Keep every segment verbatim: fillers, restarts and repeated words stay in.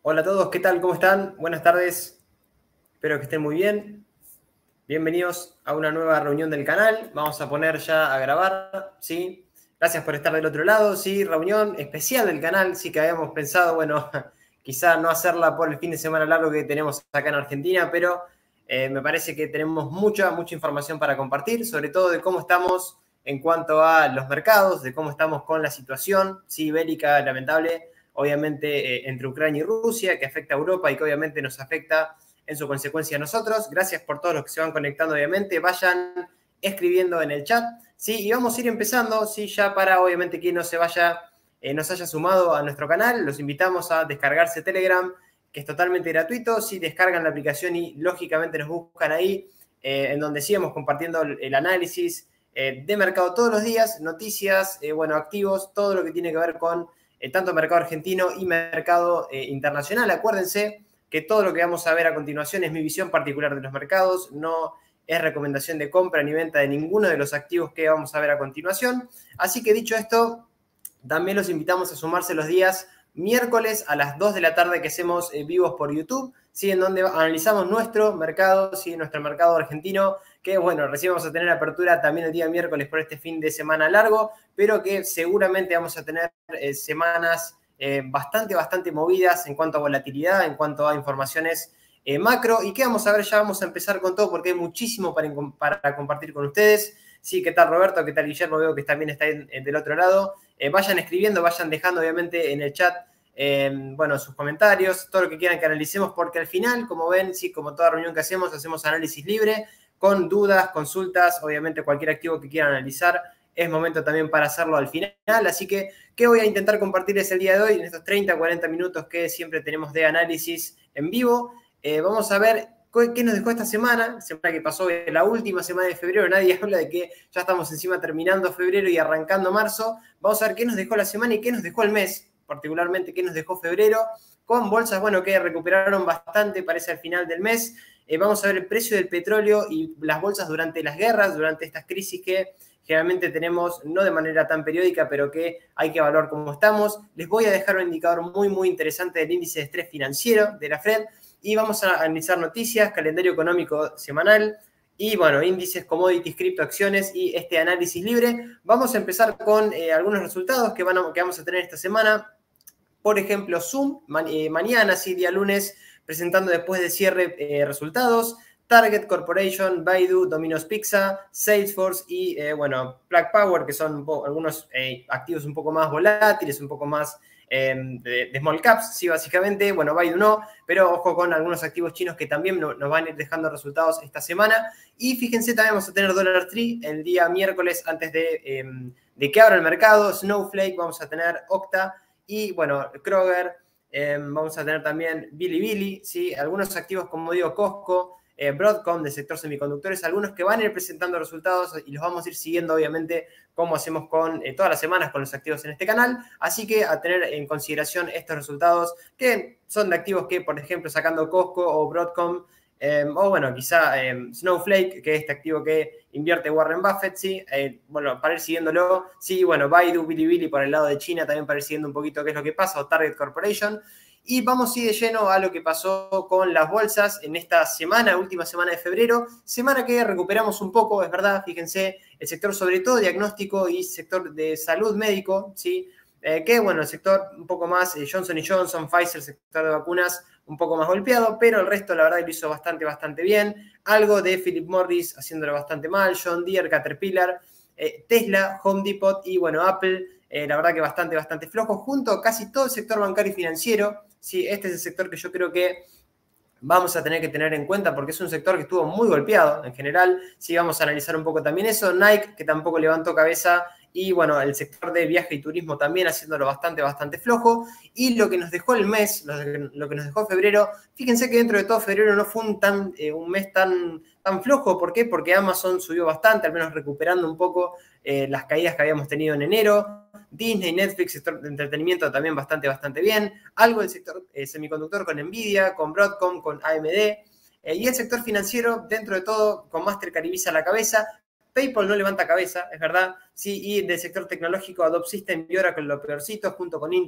Hola a todos, ¿qué tal? ¿Cómo están? Buenas tardes, espero que estén muy bien. Bienvenidos a una nueva reunión del canal. Vamos a poner ya a grabar, ¿sí? Gracias por estar del otro lado, ¿sí? Reunión especial del canal, sí que habíamos pensado, bueno, quizá no hacerla por el fin de semana largo que tenemos acá en Argentina, pero eh, me parece que tenemos mucha, mucha información para compartir, sobre todo de cómo estamos en cuanto a los mercados, de cómo estamos con la situación, sí, bélica, lamentable, obviamente eh, entre Ucrania y Rusia, que afecta a Europa y que obviamente nos afecta en su consecuencia a nosotros. Gracias por todos los que se van conectando, obviamente. Vayan escribiendo en el chat, ¿sí? Y vamos a ir empezando, ¿sí? Ya para, obviamente, quien no se vaya, eh, nos haya sumado a nuestro canal, los invitamos a descargarse Telegram, que es totalmente gratuito. Si descargan la aplicación y, lógicamente, nos buscan ahí, eh, en donde sigamos compartiendo el, el análisis eh, de mercado todos los días, noticias, eh, bueno, activos, todo lo que tiene que ver con eh, tanto mercado argentino y mercado eh, internacional. Acuérdense que todo lo que vamos a ver a continuación es mi visión particular de los mercados, no es recomendación de compra ni venta de ninguno de los activos que vamos a ver a continuación. Así que dicho esto, también los invitamos a sumarse los días miércoles a las dos de la tarde que hacemos eh, vivos por YouTube, ¿sí? En donde analizamos nuestro mercado, ¿sí? Nuestro mercado argentino, que bueno, recién vamos a tener apertura también el día miércoles por este fin de semana largo, pero que seguramente vamos a tener eh, semanas Eh, bastante, bastante movidas en cuanto a volatilidad, en cuanto a informaciones eh, macro. ¿Y qué vamos a ver? Ya vamos a empezar con todo porque hay muchísimo para, para compartir con ustedes. Sí, ¿qué tal Roberto? ¿Qué tal Guillermo? Veo que también está en, en del otro lado. Eh, vayan escribiendo, vayan dejando obviamente en el chat, eh, bueno, sus comentarios, todo lo que quieran que analicemos, porque al final, como ven, sí, como toda reunión que hacemos, hacemos análisis libre, con dudas, consultas, obviamente cualquier activo que quieran analizar. Es momento también para hacerlo al final, así que, ¿qué voy a intentar compartirles el día de hoy en estos treinta, cuarenta minutos que siempre tenemos de análisis en vivo? Eh, vamos a ver qué nos dejó esta semana, semana que pasó, la última semana de febrero. Nadie habla de que ya estamos encima terminando febrero y arrancando marzo. Vamos a ver qué nos dejó la semana y qué nos dejó el mes, particularmente qué nos dejó febrero, con bolsas, bueno, que recuperaron bastante, parece al final del mes. Eh, vamos a ver el precio del petróleo y las bolsas durante las guerras, durante estas crisis que generalmente tenemos, no de manera tan periódica, pero que hay que evaluar cómo estamos. Les voy a dejar un indicador muy, muy interesante del índice de estrés financiero de la Fed y vamos a analizar noticias, calendario económico semanal y, bueno, índices, commodities, criptoacciones y este análisis libre. Vamos a empezar con eh, algunos resultados que, van a, que vamos a tener esta semana. Por ejemplo, Zoom, ma eh, mañana, sí, día lunes, presentando después de cierre eh, resultados. Target Corporation, Baidu, Domino's Pizza, Salesforce y, eh, bueno, Plug Power, que son algunos eh, activos un poco más volátiles, un poco más eh, de, de small caps, sí, básicamente. Bueno, Baidu no, pero ojo con algunos activos chinos que también no, nos van a ir dejando resultados esta semana. Y fíjense, también vamos a tener Dollar Tree el día miércoles antes de, eh, de que abra el mercado. Snowflake, vamos a tener Okta y, bueno, Kroger. Eh, vamos a tener también Bilibili, ¿sí? Algunos activos, como digo, Costco, Eh, Broadcom, del sector semiconductores, algunos que van a ir presentando resultados y los vamos a ir siguiendo, obviamente, como hacemos con eh, todas las semanas con los activos en este canal. Así que a tener en consideración estos resultados, que son de activos que, por ejemplo, sacando Costco o Broadcom, eh, o bueno, quizá eh, Snowflake, que es este activo que invierte Warren Buffett, sí, eh, bueno, para ir siguiéndolo, sí, bueno, Baidu, Bilibili por el lado de China, también para ir siguiendo un poquito qué es lo que pasa, o Target Corporation. Y vamos a ir de lleno a lo que pasó con las bolsas en esta semana, última semana de febrero, semana que recuperamos un poco, es verdad, fíjense, el sector sobre todo diagnóstico y sector de salud médico, ¿sí? Eh, que bueno, el sector un poco más, eh, Johnson y Johnson, Pfizer, sector de vacunas, un poco más golpeado, pero el resto la verdad lo hizo bastante, bastante bien. Algo de Philip Morris haciéndolo bastante mal, John Deere, Caterpillar, eh, Tesla, Home Depot y bueno, Apple, eh, la verdad que bastante, bastante flojo, junto a casi todo el sector bancario y financiero. Sí, este es el sector que yo creo que vamos a tener que tener en cuenta porque es un sector que estuvo muy golpeado en general. Sí, vamos a analizar un poco también eso. Nike, que tampoco levantó cabeza. Y bueno, el sector de viaje y turismo también haciéndolo bastante, bastante flojo. Y lo que nos dejó el mes, lo que, lo que nos dejó febrero, fíjense que dentro de todo febrero no fue un, tan, eh, un mes tan, tan flojo. ¿Por qué? Porque Amazon subió bastante, al menos recuperando un poco eh, las caídas que habíamos tenido en enero. Disney, Netflix, sector de entretenimiento también bastante, bastante bien. Algo del sector eh, semiconductor con Nvidia, con Broadcom, con A M D. Eh, y el sector financiero, dentro de todo, con Mastercard y Visa a la cabeza. PayPal no levanta cabeza, es verdad, sí, y del sector tecnológico Adobe System y Oracle lo peorcito, junto con Intel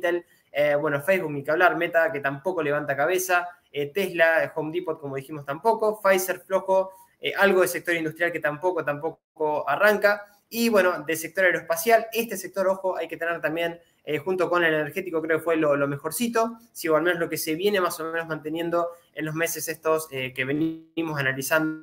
Eh, bueno, Facebook, ni que hablar, Meta, que tampoco levanta cabeza, eh, Tesla, Home Depot, como dijimos, tampoco, Pfizer, flojo, eh, algo de sector industrial que tampoco, tampoco arranca. Y bueno, del sector aeroespacial, este sector, ojo, hay que tener también, eh, junto con el energético, creo que fue lo, lo mejorcito, si o al menos lo que se viene más o menos manteniendo en los meses estos eh, que venimos analizando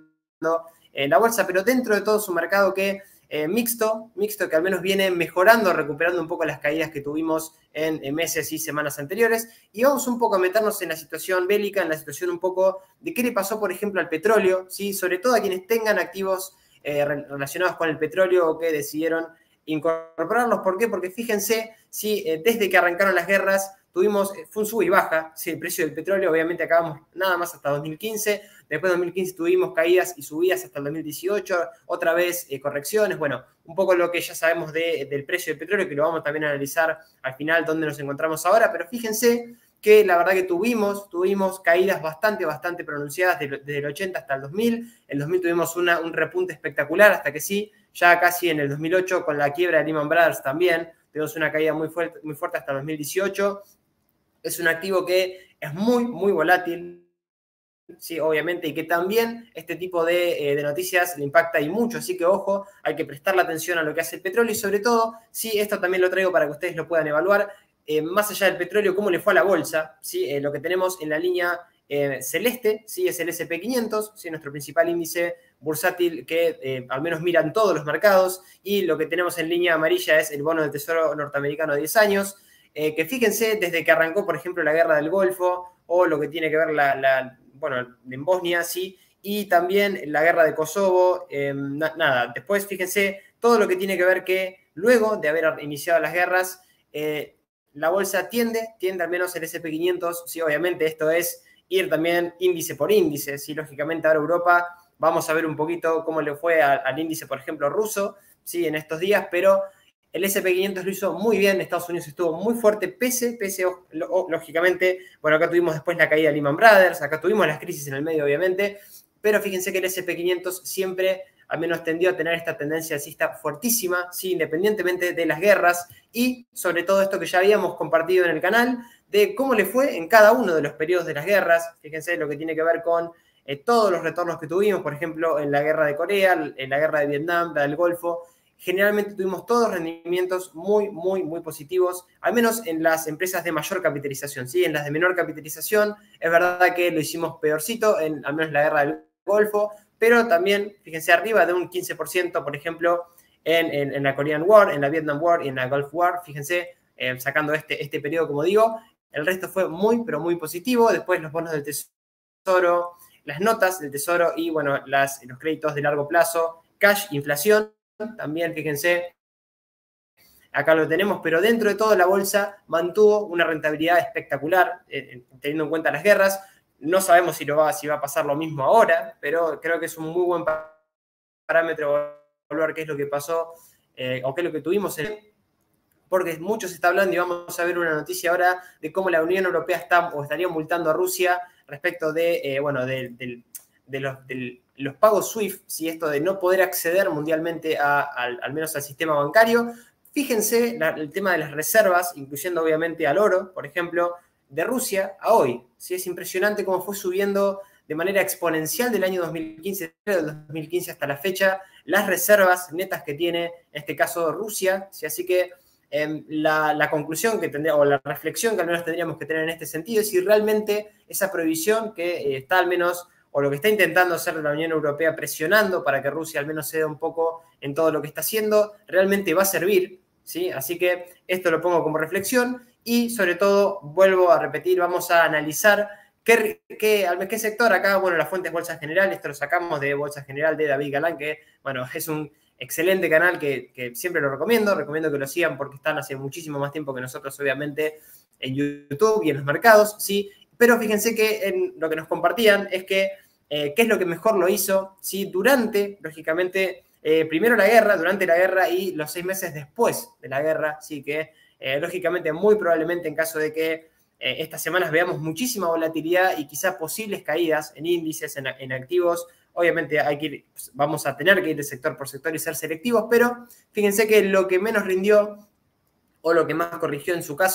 en la bolsa, pero dentro de todo su mercado que eh, mixto, mixto que al menos viene mejorando, recuperando un poco las caídas que tuvimos en, en meses y semanas anteriores. Y vamos un poco a meternos en la situación bélica, en la situación un poco de qué le pasó, por ejemplo, al petróleo, ¿sí? Sobre todo a quienes tengan activos eh, relacionados con el petróleo o que decidieron incorporarlos. ¿Por qué? Porque fíjense, ¿sí? eh, desde que arrancaron las guerras, tuvimos, fue un sub y baja, ¿sí? El precio del petróleo, obviamente acabamos nada más hasta dos mil quince, después de dos mil quince tuvimos caídas y subidas hasta el dos mil dieciocho, otra vez eh, correcciones, bueno, un poco lo que ya sabemos de, del precio del petróleo, que lo vamos también a analizar al final dónde nos encontramos ahora, pero fíjense que la verdad que tuvimos, tuvimos caídas bastante, bastante pronunciadas desde, desde el ochenta hasta el dos mil, en el dos mil tuvimos una, un repunte espectacular, hasta que sí, ya casi en el dos mil ocho, con la quiebra de Lehman Brothers también, tuvimos una caída muy fuerte, muy fuerte hasta el dos mil dieciocho. Es un activo que es muy, muy volátil, sí, obviamente, y que también este tipo de, eh, de noticias le impacta y mucho, así que ojo, hay que prestarle atención a lo que hace el petróleo y sobre todo, sí, esto también lo traigo para que ustedes lo puedan evaluar, eh, más allá del petróleo, cómo le fue a la bolsa, sí, eh, lo que tenemos en la línea eh, celeste, sí, es el ese and pe quinientos, sí, nuestro principal índice bursátil que eh, al menos miran todos los mercados, y lo que tenemos en línea amarilla es el bono del Tesoro norteamericano de diez años, Eh, que fíjense, desde que arrancó, por ejemplo, la guerra del Golfo, o lo que tiene que ver la, la bueno, en Bosnia, sí, y también la guerra de Kosovo, eh, na, nada, después fíjense todo lo que tiene que ver que luego de haber iniciado las guerras, eh, la bolsa tiende, tiende al menos el ese and pe quinientos, sí, obviamente esto es ir también índice por índice, sí, lógicamente ahora Europa, vamos a ver un poquito cómo le fue al, al índice, por ejemplo, ruso, sí, en estos días, pero el ese and pe quinientos lo hizo muy bien, Estados Unidos estuvo muy fuerte, pese, pese, lógicamente, bueno, acá tuvimos después la caída de Lehman Brothers, acá tuvimos las crisis en el medio, obviamente, pero fíjense que el ese and pe quinientos siempre, al menos tendió a tener esta tendencia alcista fuertísima, ¿sí? Independientemente de las guerras, y sobre todo esto que ya habíamos compartido en el canal, de cómo le fue en cada uno de los periodos de las guerras, fíjense lo que tiene que ver con eh, todos los retornos que tuvimos, por ejemplo, en la guerra de Corea, en la guerra de Vietnam, la del Golfo, generalmente tuvimos todos rendimientos muy, muy, muy positivos, al menos en las empresas de mayor capitalización, ¿sí? En las de menor capitalización, es verdad que lo hicimos peorcito, en al menos la guerra del Golfo, pero también, fíjense, arriba de un quince por ciento, por ejemplo, en, en, en la Korean War, en la Vietnam War y en la Gulf War, fíjense, eh, sacando este, este periodo, como digo, el resto fue muy, pero muy positivo. Después los bonos del Tesoro, las notas del Tesoro y, bueno, las, los créditos de largo plazo, cash, inflación, también, fíjense, acá lo tenemos, pero dentro de todo la bolsa mantuvo una rentabilidad espectacular, eh, teniendo en cuenta las guerras. No sabemos si, lo va, si va a pasar lo mismo ahora, pero creo que es un muy buen parámetro evaluar qué es lo que pasó eh, o qué es lo que tuvimos en... Porque mucho se está hablando y vamos a ver una noticia ahora de cómo la Unión Europea está o estaría multando a Rusia respecto de, eh, bueno, de, de, de, los, de los pagos SWIFT, ¿sí? Esto de no poder acceder mundialmente a, a, al menos al sistema bancario. Fíjense la, el tema de las reservas, incluyendo obviamente al oro, por ejemplo, de Rusia a hoy. ¿Sí? Es impresionante cómo fue subiendo de manera exponencial del año dos mil quince, del dos mil quince hasta la fecha, las reservas netas que tiene, en este caso, Rusia. ¿Sí? Así que eh, la, la conclusión que tendría, o la reflexión que al menos tendríamos que tener en este sentido, es si realmente esa prohibición que eh, está al menos, o lo que está intentando hacer la Unión Europea presionando para que Rusia al menos ceda un poco en todo lo que está haciendo, realmente va a servir, ¿sí? Así que esto lo pongo como reflexión y sobre todo, vuelvo a repetir, vamos a analizar qué, qué, qué sector acá, bueno, la fuente es Bolsa General, esto lo sacamos de Bolsa General de David Galán, que, bueno, es un excelente canal que, que siempre lo recomiendo, recomiendo que lo sigan porque están hace muchísimo más tiempo que nosotros, obviamente, en YouTube y en los mercados, ¿sí? Pero fíjense que en lo que nos compartían es que eh, qué es lo que mejor lo hizo, ¿sí? Durante, lógicamente, eh, primero la guerra, durante la guerra y los seis meses después de la guerra, sí que, eh, lógicamente, muy probablemente en caso de que eh, estas semanas veamos muchísima volatilidad y quizá posibles caídas en índices, en, en activos. Obviamente hay que ir, vamos a tener que ir de sector por sector y ser selectivos, pero fíjense que lo que menos rindió o lo que más corrigió en su caso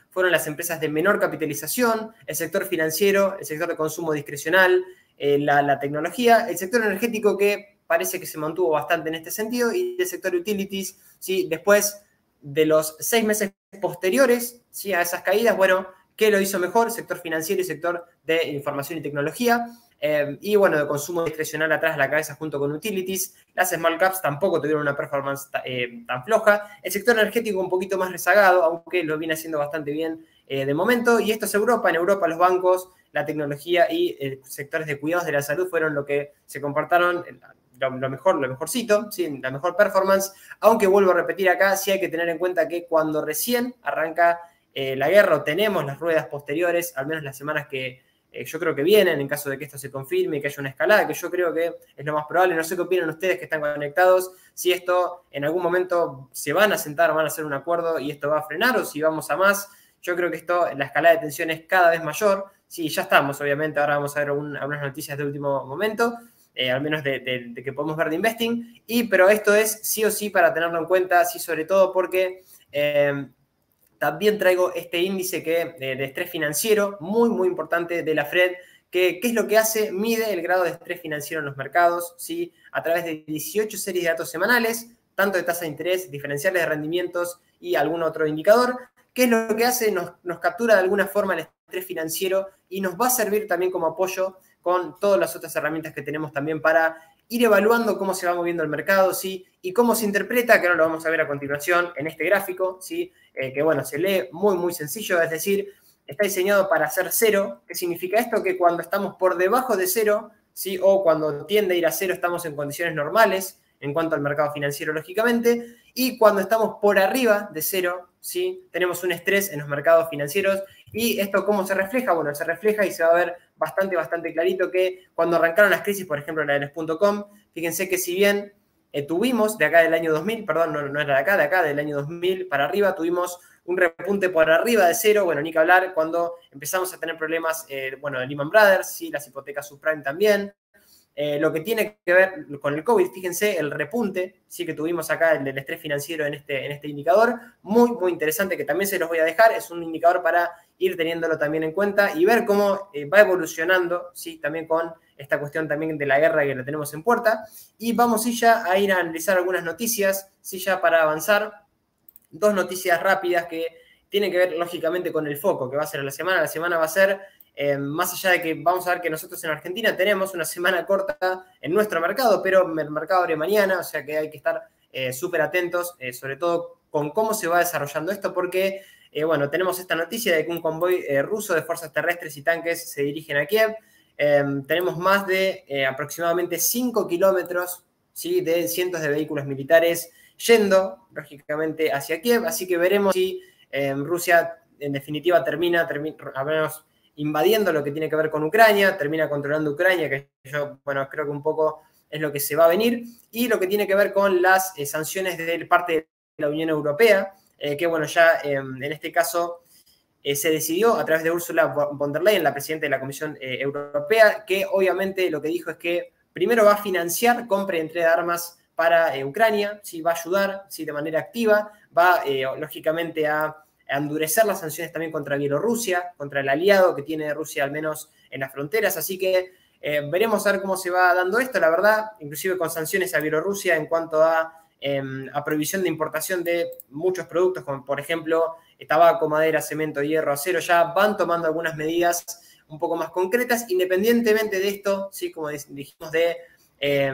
fueron las empresas de menor capitalización, el sector financiero, el sector de consumo discrecional, eh, la, la tecnología, el sector energético que parece que se mantuvo bastante en este sentido y el sector utilities, ¿sí? Después de los seis meses posteriores, ¿sí? A esas caídas, bueno, ¿qué lo hizo mejor? Sector financiero y sector de información y tecnología. Eh, y bueno, de consumo discrecional atrás a la cabeza junto con utilities. Las small caps tampoco tuvieron una performance eh, tan floja. El sector energético un poquito más rezagado, aunque lo viene haciendo bastante bien eh, de momento. Y esto es Europa. En Europa los bancos, la tecnología y eh, sectores de cuidados de la salud fueron lo que se comportaron lo, lo mejor, lo mejorcito, ¿sí? La mejor performance. Aunque vuelvo a repetir acá, sí hay que tener en cuenta que cuando recién arranca eh, la guerra o tenemos las ruedas posteriores, al menos las semanas que Eh, yo creo que vienen, en caso de que esto se confirme y que haya una escalada, que yo creo que es lo más probable. No sé qué opinan ustedes que están conectados, si esto en algún momento se van a sentar, van a hacer un acuerdo y esto va a frenar o si vamos a más. Yo creo que esto, la escalada de tensión es cada vez mayor. Sí, ya estamos, obviamente, ahora vamos a ver un, algunas noticias de último momento, eh, al menos de, de, de que podemos ver de investing, y, pero esto es sí o sí para tenerlo en cuenta, sí, sobre todo porque... Eh, También traigo este índice que, de, de estrés financiero, muy, muy importante de la Fed, que ¿qué es lo que hace? Mide el grado de estrés financiero en los mercados, ¿sí? A través de dieciocho series de datos semanales, tanto de tasa de interés, diferenciales de rendimientos y algún otro indicador. ¿Qué es lo que hace? Nos, nos captura de alguna forma el estrés financiero y nos va a servir también como apoyo con todas las otras herramientas que tenemos también para ir evaluando cómo se va moviendo el mercado, ¿sí? Y cómo se interpreta, que ahora lo vamos a ver a continuación en este gráfico, ¿sí? Eh, que bueno, se lee muy, muy sencillo, es decir, está diseñado para ser cero. ¿Qué significa esto? Que cuando estamos por debajo de cero, ¿sí? O cuando tiende a ir a cero, estamos en condiciones normales en cuanto al mercado financiero, lógicamente, y cuando estamos por arriba de cero, ¿sí? Tenemos un estrés en los mercados financieros. ¿Y esto cómo se refleja? Bueno, se refleja y se va a ver bastante, bastante clarito que cuando arrancaron las crisis, por ejemplo, la de los punto com, fíjense que si bien eh, tuvimos de acá del año dos mil, perdón, no, no era de acá, de acá, del año dos mil para arriba, tuvimos un repunte por arriba de cero, bueno, ni que hablar, cuando empezamos a tener problemas, eh, bueno, de Lehman Brothers, sí, las hipotecas subprime también. Eh, lo que tiene que ver con el COVID, fíjense el repunte, sí, que tuvimos acá, el del estrés financiero en este, en este indicador, muy, muy interesante, que también se los voy a dejar, es un indicador para ir teniéndolo también en cuenta y ver cómo eh, va evolucionando, sí, también con esta cuestión también de la guerra que la tenemos en puerta. Y vamos sí, ya a ir a analizar algunas noticias, sí, ya para avanzar, dos noticias rápidas que tienen que ver lógicamente con el foco que va a ser la semana. La semana va a ser, eh, más allá de que vamos a ver que nosotros en Argentina tenemos una semana corta en nuestro mercado, pero el mercado abre mañana, o sea que hay que estar eh, súper atentos, eh, sobre todo con cómo se va desarrollando esto, porque, eh, bueno, tenemos esta noticia de que un convoy eh, ruso de fuerzas terrestres y tanques se dirigen a Kiev. Eh, tenemos más de eh, aproximadamente cinco kilómetros, ¿sí? De cientos de vehículos militares yendo, lógicamente, hacia Kiev, así que veremos si eh, Rusia, en definitiva, termina, termina al menos invadiendo lo que tiene que ver con Ucrania, termina controlando Ucrania, que yo, bueno, creo que un poco es lo que se va a venir, y lo que tiene que ver con las eh, sanciones de parte de la Unión Europea, eh, que, bueno, ya eh, en este caso eh, se decidió a través de Ursula von der Leyen, la presidenta de la Comisión eh, Europea, que obviamente lo que dijo es que primero va a financiar compra y entrega de armas para eh, Ucrania, ¿sí? Va a ayudar, ¿sí? De manera activa, va eh, lógicamente a, a endurecer las sanciones también contra Bielorrusia, contra el aliado que tiene Rusia al menos en las fronteras, así que eh, veremos a ver cómo se va dando esto, la verdad, inclusive con sanciones a Bielorrusia en cuanto a, eh, a prohibición de importación de muchos productos, como por ejemplo tabaco, madera, cemento, hierro, acero, ya van tomando algunas medidas un poco más concretas, independientemente de esto, ¿sí? Como dijimos, de... Eh,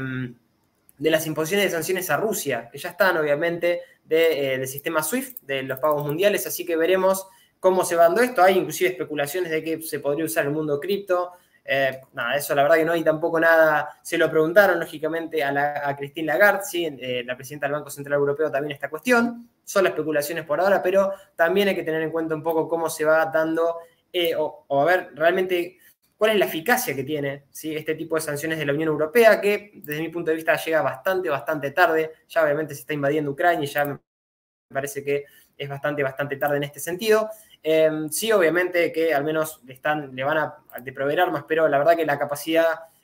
de las imposiciones de sanciones a Rusia, que ya están obviamente de, eh, del sistema SWIFT, de los pagos mundiales, así que veremos cómo se va dando esto. Hay inclusive especulaciones de que se podría usar el mundo cripto. Eh, nada, eso la verdad que no hay tampoco nada. Se lo preguntaron lógicamente a, la, a Christine Lagarde, ¿sí? eh, la presidenta del Banco Central Europeo, también esta cuestión. Son las especulaciones por ahora, pero también hay que tener en cuenta un poco cómo se va dando, eh, o, o a ver realmente cuál es la eficacia que tiene, ¿sí? Este tipo de sanciones de la Unión Europea, que desde mi punto de vista llega bastante, bastante tarde. Ya obviamente se está invadiendo Ucrania y ya me parece que es bastante, bastante tarde en este sentido. Eh, sí, obviamente que al menos le, están, le van a de proveer armas, pero la verdad que la capacidad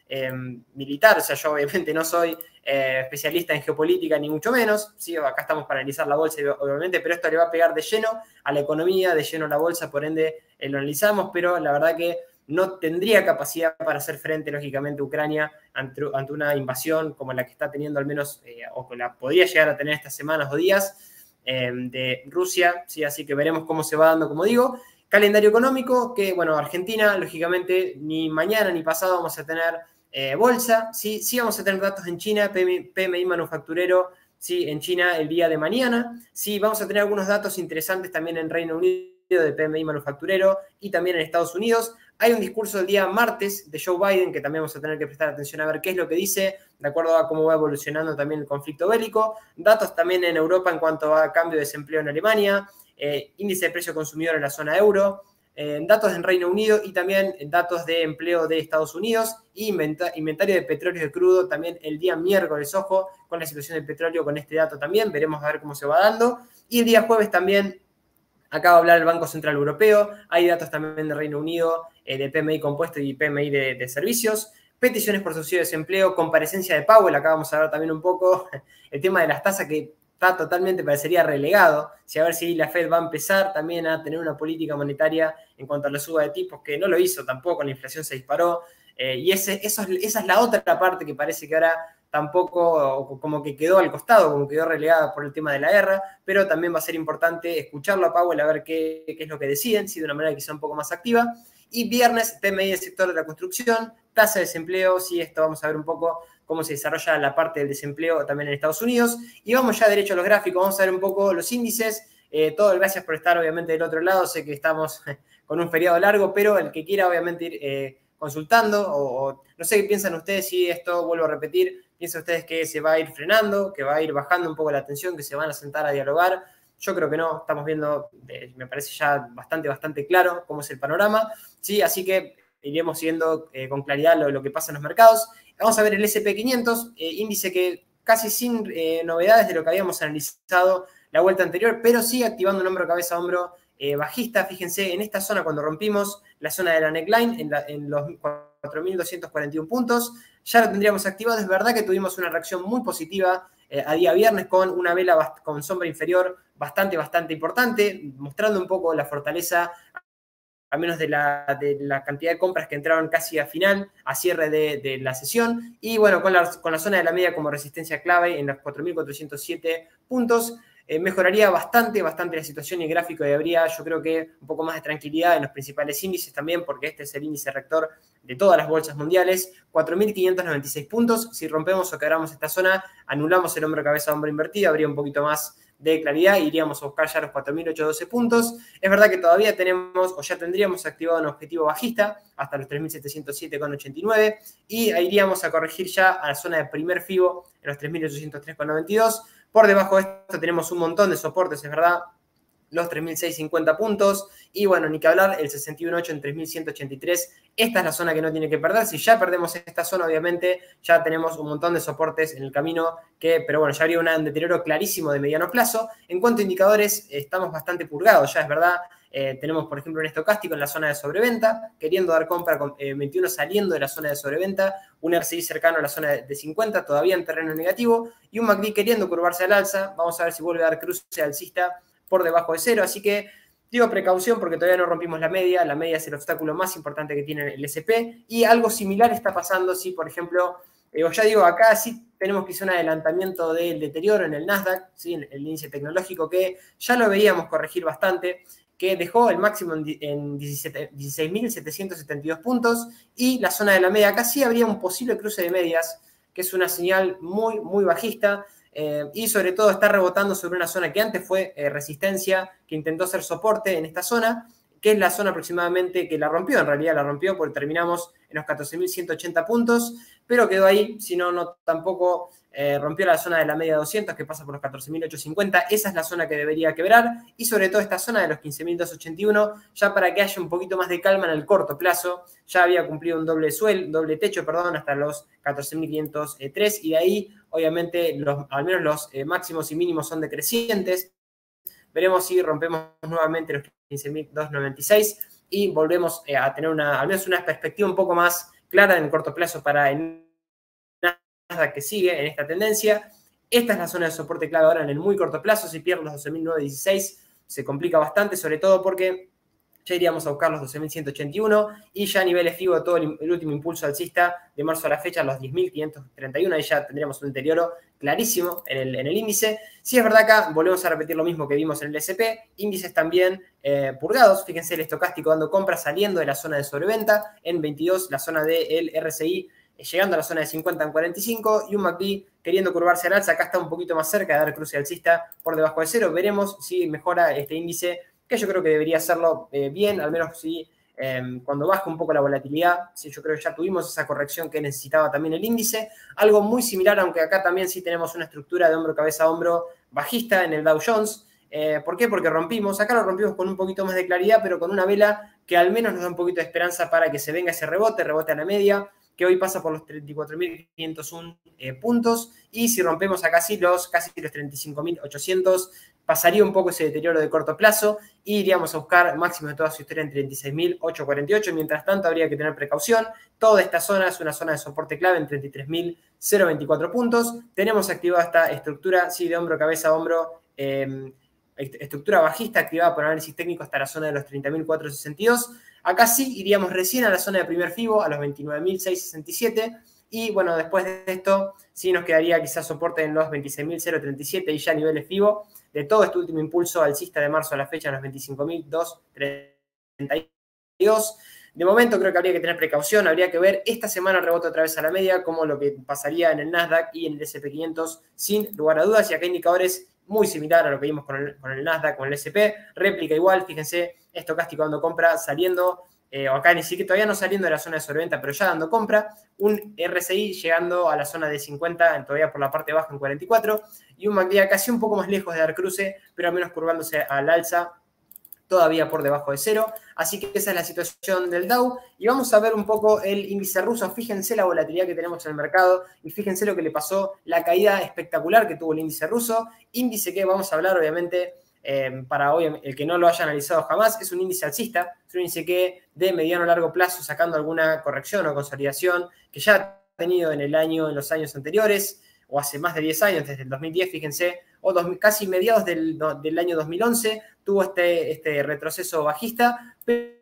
eh, militar, o sea, yo obviamente no soy eh, especialista en geopolítica ni mucho menos, ¿sí? Acá estamos para analizar la bolsa obviamente, pero esto le va a pegar de lleno a la economía, de lleno a la bolsa, por ende eh, lo analizamos, pero la verdad que no tendría capacidad para hacer frente, lógicamente, a Ucrania ante, ante una invasión como la que está teniendo al menos, eh, o que la podría llegar a tener estas semanas o días eh, de Rusia, ¿sí? Así que veremos cómo se va dando, como digo. Calendario económico, que, bueno, Argentina, lógicamente, ni mañana ni pasado vamos a tener eh, bolsa, ¿sí? Sí vamos a tener datos en China, P M I manufacturero, sí, en China el día de mañana, sí, vamos a tener algunos datos interesantes también en Reino Unido de P M I manufacturero y también en Estados Unidos. Hay un discurso el día martes de Joe Biden que también vamos a tener que prestar atención a ver qué es lo que dice, de acuerdo a cómo va evolucionando también el conflicto bélico. Datos también en Europa en cuanto a cambio de desempleo en Alemania, eh, índice de precio consumidor en la zona euro, eh, datos en Reino Unido y también datos de empleo de Estados Unidos y inventario de petróleo de crudo también el día miércoles, ojo, con la situación del petróleo, con este dato también, veremos a ver cómo se va dando. Y el día jueves también acaba de hablar el Banco Central Europeo, hay datos también de Reino Unido, eh, de P M I compuesto y P M I de, de servicios, peticiones por subsidio de desempleo, comparecencia de Powell, acá vamos a ver también un poco el tema de las tasas que está totalmente, parecería relegado, si a ver si la Fed va a empezar también a tener una política monetaria en cuanto a la suba de tipos, que no lo hizo tampoco, la inflación se disparó, eh, y ese, eso, esa es la otra parte que parece que ahora tampoco, como que quedó al costado, como quedó relegada por el tema de la guerra, pero también va a ser importante escucharlo a Powell a ver qué, qué es lo que deciden, si de una manera quizá un poco más activa. Y viernes, P M I del sector de la construcción, tasa de desempleo, sí, esto vamos a ver un poco cómo se desarrolla la parte del desempleo también en Estados Unidos. Y vamos ya derecho a los gráficos, vamos a ver un poco los índices. Eh, todo, gracias por estar obviamente del otro lado, sé que estamos con un feriado largo, pero el que quiera obviamente ir eh, consultando, o, o no sé qué piensan ustedes, si esto, vuelvo a repetir, piensan ustedes que se va a ir frenando, que va a ir bajando un poco la tensión, que se van a sentar a dialogar. Yo creo que no, estamos viendo, eh, me parece ya bastante, bastante claro cómo es el panorama, ¿sí? Así que iremos siguiendo eh, con claridad lo, lo que pasa en los mercados. Vamos a ver el ese and pe quinientos, eh, índice que casi sin eh, novedades de lo que habíamos analizado la vuelta anterior, pero sigue activando un hombro, cabeza, hombro eh, bajista. Fíjense, en esta zona cuando rompimos la zona de la neckline, en, la, en los cuatro mil doscientos cuarenta y uno puntos, ya lo tendríamos activado. Es verdad que tuvimos una reacción muy positiva eh, a día viernes con una vela con sombra inferior bastante, bastante importante, mostrando un poco la fortaleza, al menos de la, de la cantidad de compras que entraron casi a final, a cierre de, de la sesión. Y bueno, con la, con la zona de la media como resistencia clave en los cuatro mil cuatrocientos siete puntos, eh, mejoraría bastante, bastante la situación y el gráfico, y habría, yo creo que, un poco más de tranquilidad en los principales índices también, porque este es el índice rector de todas las bolsas mundiales, cuatro mil quinientos noventa y seis puntos. Si rompemos o quebramos esta zona, anulamos el hombro, cabeza, hombro invertido, habría un poquito más de claridad, iríamos a buscar ya los cuatro mil ochocientos doce puntos. Es verdad que todavía tenemos, o ya tendríamos activado un objetivo bajista hasta los tres mil setecientos siete coma ochenta y nueve, y ahí iríamos a corregir ya a la zona de primer FIBO en los tres mil ochocientos tres coma noventa y dos. Por debajo de esto tenemos un montón de soportes, es verdad, los tres mil seiscientos cincuenta puntos, y bueno, ni que hablar, el sesenta y uno coma ocho en tres mil ciento ochenta y tres, esta es la zona que no tiene que perder. Si ya perdemos esta zona, obviamente, ya tenemos un montón de soportes en el camino, que, pero bueno, ya habría un deterioro clarísimo de mediano plazo. En cuanto a indicadores, estamos bastante purgados, ya es verdad, eh, tenemos, por ejemplo, un estocástico en la zona de sobreventa, queriendo dar compra con eh, veintiuno saliendo de la zona de sobreventa, un R S I cercano a la zona de cincuenta, todavía en terreno negativo, y un M A C D queriendo curvarse al alza. Vamos a ver si vuelve a dar cruce alcista por debajo de cero, así que digo precaución porque todavía no rompimos la media, la media es el obstáculo más importante que tiene el ese and pe, y algo similar está pasando si, por ejemplo, eh, ya digo, acá sí tenemos quizá un adelantamiento del deterioro en el Nasdaq, ¿sí? En el índice tecnológico, que ya lo veíamos corregir bastante, que dejó el máximo en dieciséis mil setecientos setenta y dos puntos, y la zona de la media, acá sí habría un posible cruce de medias, que es una señal muy, muy bajista. Eh, y sobre todo está rebotando sobre una zona que antes fue eh, resistencia, que intentó ser soporte en esta zona, que es la zona aproximadamente que la rompió, en realidad la rompió porque terminamos en los catorce mil ciento ochenta puntos, pero quedó ahí, si no, no tampoco eh, rompió la zona de la media doscientos, que pasa por los catorce mil ochocientos cincuenta, esa es la zona que debería quebrar, y sobre todo esta zona de los quince mil doscientos ochenta y uno, ya para que haya un poquito más de calma en el corto plazo, ya había cumplido un doble suelo, doble techo, perdón, hasta los catorce mil quinientos tres, y de ahí, obviamente, los, al menos los eh, máximos y mínimos son decrecientes. Veremos si rompemos nuevamente los quince mil doscientos noventa y seis y volvemos eh, a tener una, al menos una perspectiva un poco más clara en el corto plazo para el Nasdaq que sigue en esta tendencia. Esta es la zona de soporte clave ahora en el muy corto plazo. Si pierde los doce mil novecientos dieciséis se complica bastante, sobre todo porque ya iríamos a buscar los doce mil ciento ochenta y uno y ya a niveles FIBO todo el, el último impulso alcista de marzo a la fecha, los diez mil quinientos treinta y uno, ahí ya tendríamos un deterioro clarísimo en el, en el índice. Si es verdad acá, volvemos a repetir lo mismo que vimos en el S P, índices también eh, purgados, fíjense el estocástico dando compras saliendo de la zona de sobreventa, en veintidós la zona del R S I llegando a la zona de cincuenta en cuarenta y cinco y un M A C D queriendo curvarse al alza, acá está un poquito más cerca de dar cruce alcista por debajo de cero, veremos si mejora este índice, que yo creo que debería hacerlo eh, bien, al menos si eh, cuando baja un poco la volatilidad, si yo creo que ya tuvimos esa corrección que necesitaba también el índice, algo muy similar, aunque acá también sí tenemos una estructura de hombro, cabeza, hombro bajista en el Dow Jones. Eh, ¿Por qué? Porque rompimos, acá lo rompimos con un poquito más de claridad, pero con una vela que al menos nos da un poquito de esperanza para que se venga ese rebote, rebote a la media, que hoy pasa por los treinta y cuatro mil quinientos uno eh, puntos, y si rompemos acá sí los casi los treinta y cinco mil ochocientos, pasaría un poco ese deterioro de corto plazo y iríamos a buscar máximo de toda su historia en treinta y seis mil ochocientos cuarenta y ocho. Mientras tanto, habría que tener precaución. Toda esta zona es una zona de soporte clave en treinta y tres mil veinticuatro puntos. Tenemos activada esta estructura, sí, de hombro, cabeza, hombro, eh, estructura bajista activada por análisis técnico hasta la zona de los treinta mil cuatrocientos sesenta y dos. Acá sí iríamos recién a la zona de primer FIBO, a los veintinueve mil seiscientos sesenta y siete. Y bueno, después de esto, sí nos quedaría quizás soporte en los veintiséis mil treinta y siete y ya niveles FIBO de todo este último impulso alcista de marzo a la fecha en los veinticinco mil doscientos treinta y dos. De momento creo que habría que tener precaución, habría que ver esta semana rebote otra vez a la media, como lo que pasaría en el Nasdaq y en el S and P quinientos, sin lugar a dudas. Y acá indicadores muy similar a lo que vimos con el, con el Nasdaq, con el S and P, réplica igual, fíjense, estocástico dando compra, saliendo, eh, o acá ni siquiera todavía no saliendo de la zona de sobreventa, pero ya dando compra, un R S I llegando a la zona de cincuenta, todavía por la parte baja en cuarenta y cuatro, y un M A C D casi un poco más lejos de dar cruce, pero al menos curvándose al alza, todavía por debajo de cero. Así que esa es la situación del Dow. Y vamos a ver un poco el índice ruso. Fíjense la volatilidad que tenemos en el mercado y fíjense lo que le pasó, la caída espectacular que tuvo el índice ruso. Índice que vamos a hablar, obviamente, eh, para hoy, el que no lo haya analizado jamás, es un índice alcista. Es un índice que de mediano a largo plazo, sacando alguna corrección o consolidación que ya ha tenido en el año, en los años anteriores, o hace más de diez años, desde el dos mil diez, fíjense, o dos, casi mediados del, del año dos mil once, tuvo este, este retroceso bajista,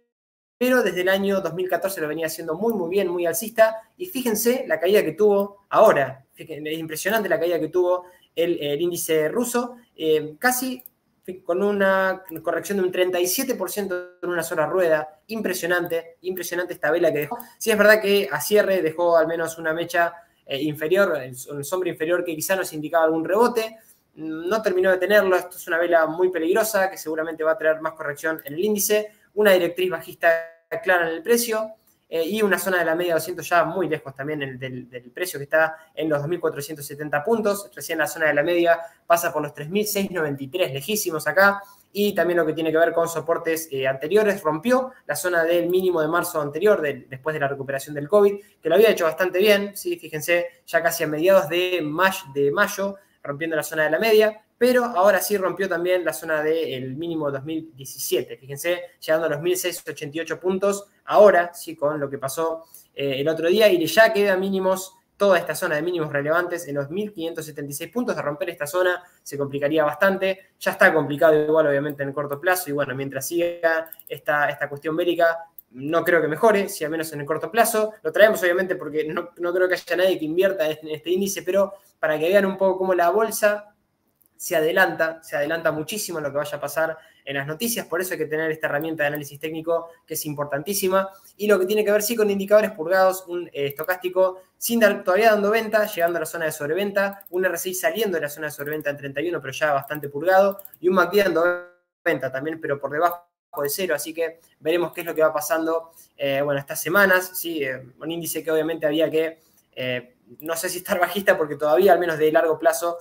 pero desde el año dos mil catorce lo venía haciendo muy, muy bien, muy alcista, y fíjense la caída que tuvo ahora, fíjense, es impresionante la caída que tuvo el, el índice ruso, eh, casi con una corrección de un treinta y siete por ciento en una sola rueda, impresionante, impresionante esta vela que dejó. Sí es verdad que a cierre dejó al menos una mecha eh, inferior, un sombra inferior que quizá nos indicaba algún rebote, no terminó de tenerlo. Esto es una vela muy peligrosa que seguramente va a traer más corrección en el índice, una directriz bajista clara en el precio eh, y una zona de la media doscientos ya muy lejos también el, del, del precio que está en los dos mil cuatrocientos setenta puntos. Recién la zona de la media pasa por los tres mil seiscientos noventa y tres, lejísimos acá. Y también lo que tiene que ver con soportes eh, anteriores, rompió la zona del mínimo de marzo anterior, de, después de la recuperación del COVID, que lo había hecho bastante bien, ¿sí? Fíjense, ya casi a mediados de, may, de mayo, rompiendo la zona de la media, pero ahora sí rompió también la zona del mínimo de dos mil diecisiete, fíjense, llegando a los mil seiscientos ochenta y ocho puntos, ahora sí, con lo que pasó eh, el otro día, y ya queda mínimos, toda esta zona de mínimos relevantes en los mil quinientos setenta y seis puntos. De romper esta zona se complicaría bastante, ya está complicado igual obviamente en el corto plazo, y bueno, mientras siga esta, esta cuestión bélica, no creo que mejore, si al menos en el corto plazo. Lo traemos obviamente porque no, no creo que haya nadie que invierta en este índice, pero para que vean un poco cómo la bolsa se adelanta, se adelanta muchísimo en lo que vaya a pasar en las noticias. Por eso hay que tener esta herramienta de análisis técnico que es importantísima. Y lo que tiene que ver sí con indicadores purgados, un eh, estocástico sin dar, todavía dando venta, llegando a la zona de sobreventa, un R S I saliendo de la zona de sobreventa en treinta y uno, pero ya bastante purgado, y un M A C D dando venta también, pero por debajo de cero, así que veremos qué es lo que va pasando eh, bueno, estas semanas, ¿sí? Eh, un índice que obviamente había que, eh, no sé si estar bajista, porque todavía al menos de largo plazo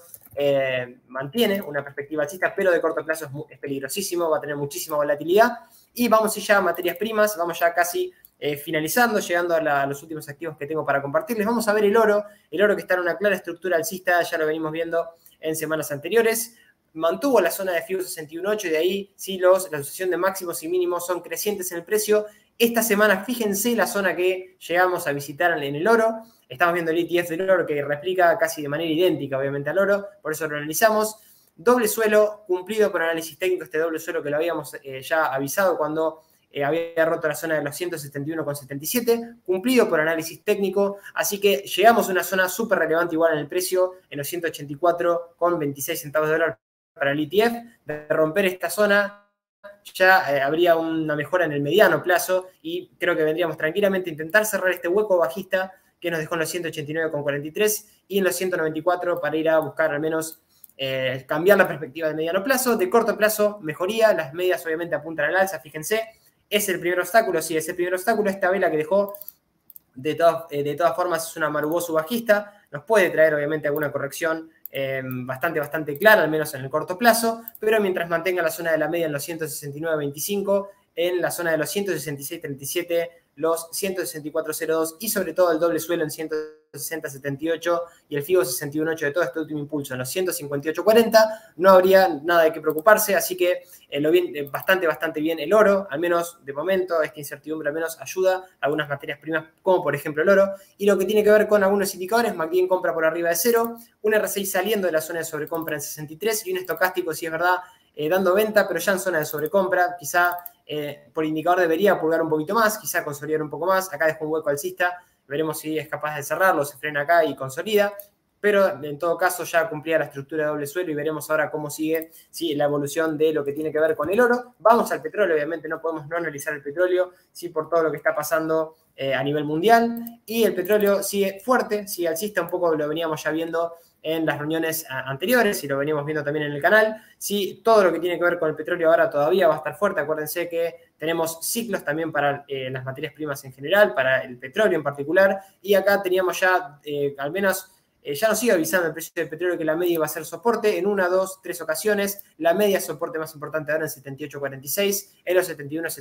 eh, mantiene una perspectiva alcista, pero de corto plazo es, muy, es peligrosísimo, va a tener muchísima volatilidad. Y vamos ya a materias primas, vamos ya casi eh, finalizando, llegando a, la, a los últimos activos que tengo para compartirles. Vamos a ver el oro, el oro que está en una clara estructura alcista, ya lo venimos viendo en semanas anteriores. mantuvo la zona de FIBO sesenta y uno punto ocho y de ahí sí los, la sucesión de máximos y mínimos son crecientes en el precio. Esta semana, fíjense la zona que llegamos a visitar en el oro. Estamos viendo el E T F del oro que replica casi de manera idéntica, obviamente, al oro. Por eso lo analizamos. Doble suelo cumplido por análisis técnico. Este doble suelo que lo habíamos eh, ya avisado cuando eh, había roto la zona de los ciento setenta y uno coma setenta y siete. Cumplido por análisis técnico. Así que llegamos a una zona súper relevante igual en el precio, en los ciento ochenta y cuatro coma veintiséis centavos de dólar para el E T F. De romper esta zona, ya eh, habría una mejora en el mediano plazo y creo que vendríamos tranquilamente a intentar cerrar este hueco bajista que nos dejó en los ciento ochenta y nueve coma cuarenta y tres y en los ciento noventa y cuatro para ir a buscar al menos eh, cambiar la perspectiva de mediano plazo. De corto plazo, mejoría. Las medias obviamente apuntan al alza, fíjense. Es el primer obstáculo, sí, es el primer obstáculo. Esta vela que dejó, de, to eh, de todas formas, es una Marubozu bajista. Nos puede traer obviamente alguna corrección Eh, bastante, bastante clara, al menos en el corto plazo, pero mientras mantenga la zona de la media en los ciento sesenta y nueve coma veinticinco, en la zona de los ciento sesenta y seis coma treinta y siete, los ciento sesenta y cuatro coma cero dos y sobre todo el doble suelo en ciento sesenta coma setenta y ocho y el FIBO sesenta y uno coma ocho de todo este último impulso en los ciento cincuenta y ocho coma cuarenta, no habría nada de qué preocuparse, así que eh, lo bien, eh, bastante, bastante bien el oro, al menos de momento, esta incertidumbre al menos ayuda a algunas materias primas, como por ejemplo el oro, y lo que tiene que ver con algunos indicadores, M A C D en compra por arriba de cero, un R S I saliendo de la zona de sobrecompra en sesenta y tres y un estocástico, si es verdad, eh, dando venta, pero ya en zona de sobrecompra, quizá eh, por indicador debería pulgar un poquito más, quizá consolidar un poco más, acá dejo un hueco alcista, veremos si es capaz de cerrarlo, se frena acá y consolida, pero en todo caso ya cumplía la estructura de doble suelo y veremos ahora cómo sigue sí, la evolución de lo que tiene que ver con el oro. Vamos al petróleo, obviamente no podemos no analizar el petróleo, sí, por todo lo que está pasando eh, a nivel mundial, y el petróleo sigue fuerte, sigue alcista, un poco lo veníamos ya viendo en las reuniones anteriores y lo venimos viendo también en el canal. Sí, todo lo que tiene que ver con el petróleo ahora todavía va a estar fuerte. Acuérdense que tenemos ciclos también para eh, las materias primas en general, para el petróleo en particular, y acá teníamos ya eh, al menos... Eh, ya nos sigue avisando el precio del petróleo que la media iba a ser soporte en una, dos, tres ocasiones. La media soporte más importante ahora en setenta y ocho coma cuarenta y seis, en los setenta y uno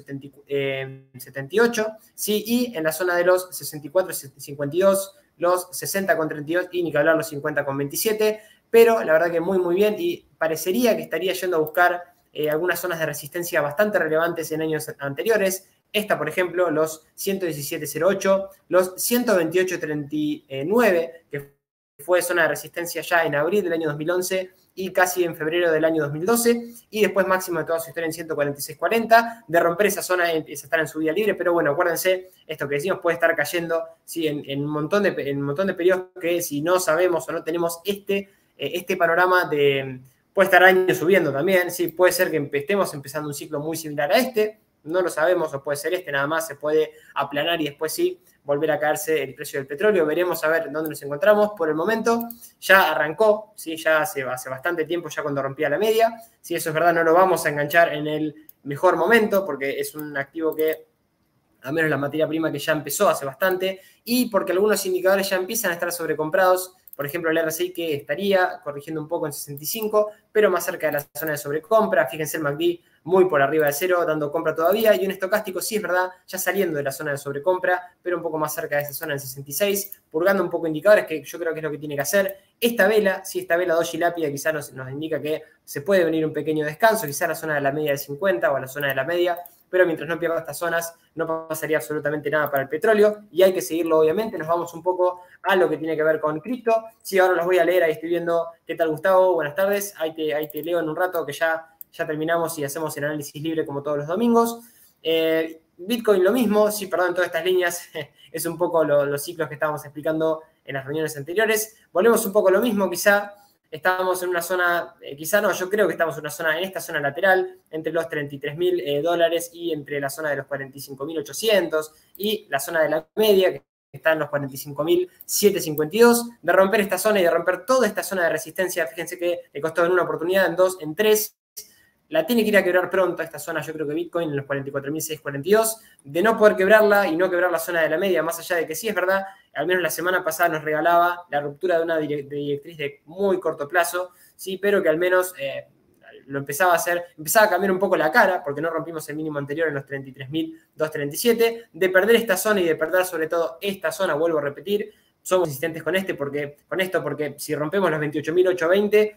coma setenta y ocho, sí, y en la zona de los sesenta y cuatro coma cincuenta y dos, los sesenta coma treinta y dos y ni que hablar los cincuenta coma veintisiete. Pero la verdad que muy, muy bien y parecería que estaría yendo a buscar eh, algunas zonas de resistencia bastante relevantes en años anteriores. Esta, por ejemplo, los ciento diecisiete coma cero ocho, los ciento veintiocho coma treinta y nueve, que fue zona de resistencia ya en abril del año dos mil once y casi en febrero del año dos mil doce, y después máximo de toda su historia en ciento cuarenta y seis coma cuarenta. De romper esa zona empieza a estar en subida libre, pero bueno, acuérdense, esto que decimos puede estar cayendo ¿sí? en, en, un montón de, en un montón de periodos que si no sabemos o no tenemos este, eh, este panorama de... Puede estar años subiendo también, ¿sí? Puede ser que estemos empezando un ciclo muy similar a este, no lo sabemos, o puede ser este, nada más se puede aplanar y después sí volver a caerse el precio del petróleo. Veremos a ver dónde nos encontramos. Por el momento ya arrancó, ¿sí? Ya hace, hace bastante tiempo, ya cuando rompía la media. Si eso es verdad, no lo vamos a enganchar en el mejor momento porque es un activo que, al menos la materia prima que ya empezó hace bastante, y porque algunos indicadores ya empiezan a estar sobrecomprados. Por ejemplo, el R S I que estaría corrigiendo un poco en sesenta y cinco, pero más cerca de la zona de sobrecompra. Fíjense el M A C D muy por arriba de cero, dando compra todavía. Y un estocástico, sí es verdad, ya saliendo de la zona de sobrecompra, pero un poco más cerca de esa zona en sesenta y seis, purgando un poco indicadores, que yo creo que es lo que tiene que hacer. Esta vela, sí, esta vela doji lápida quizás nos, nos indica que se puede venir un pequeño descanso, quizás a la zona de la media de cincuenta o a la zona de la media, pero mientras no pierda estas zonas no pasaría absolutamente nada para el petróleo y hay que seguirlo obviamente. Nos vamos un poco a lo que tiene que ver con cripto. Sí, ahora los voy a leer, ahí estoy viendo qué tal Gustavo, buenas tardes, ahí te, ahí te leo en un rato que ya, ya terminamos y hacemos el análisis libre como todos los domingos. Eh, Bitcoin lo mismo, sí, perdón, todas estas líneas es un poco lo, los ciclos que estábamos explicando en las reuniones anteriores. Volvemos un poco a lo mismo, quizá. Estábamos en una zona, eh, quizá no, yo creo que estamos en una zona, en esta zona lateral, entre los treinta y tres mil eh, dólares y entre la zona de los cuarenta y cinco mil ochocientos y la zona de la media, que está en los cuarenta y cinco mil setecientos cincuenta y dos. De romper esta zona y de romper toda esta zona de resistencia, fíjense que le costó en una oportunidad, en dos, en tres. La tiene que ir a quebrar pronto esta zona, yo creo que Bitcoin en los cuarenta y cuatro mil seiscientos cuarenta y dos, de no poder quebrarla y no quebrar la zona de la media, más allá de que sí es verdad, al menos la semana pasada nos regalaba la ruptura de una directriz de muy corto plazo, sí, pero que al menos eh, lo empezaba a hacer, empezaba a cambiar un poco la cara, porque no rompimos el mínimo anterior en los treinta y tres mil doscientos treinta y siete, de perder esta zona y de perder sobre todo esta zona, vuelvo a repetir, somos insistentes con, este porque, con esto porque si rompemos los veintiocho mil ochocientos veinte,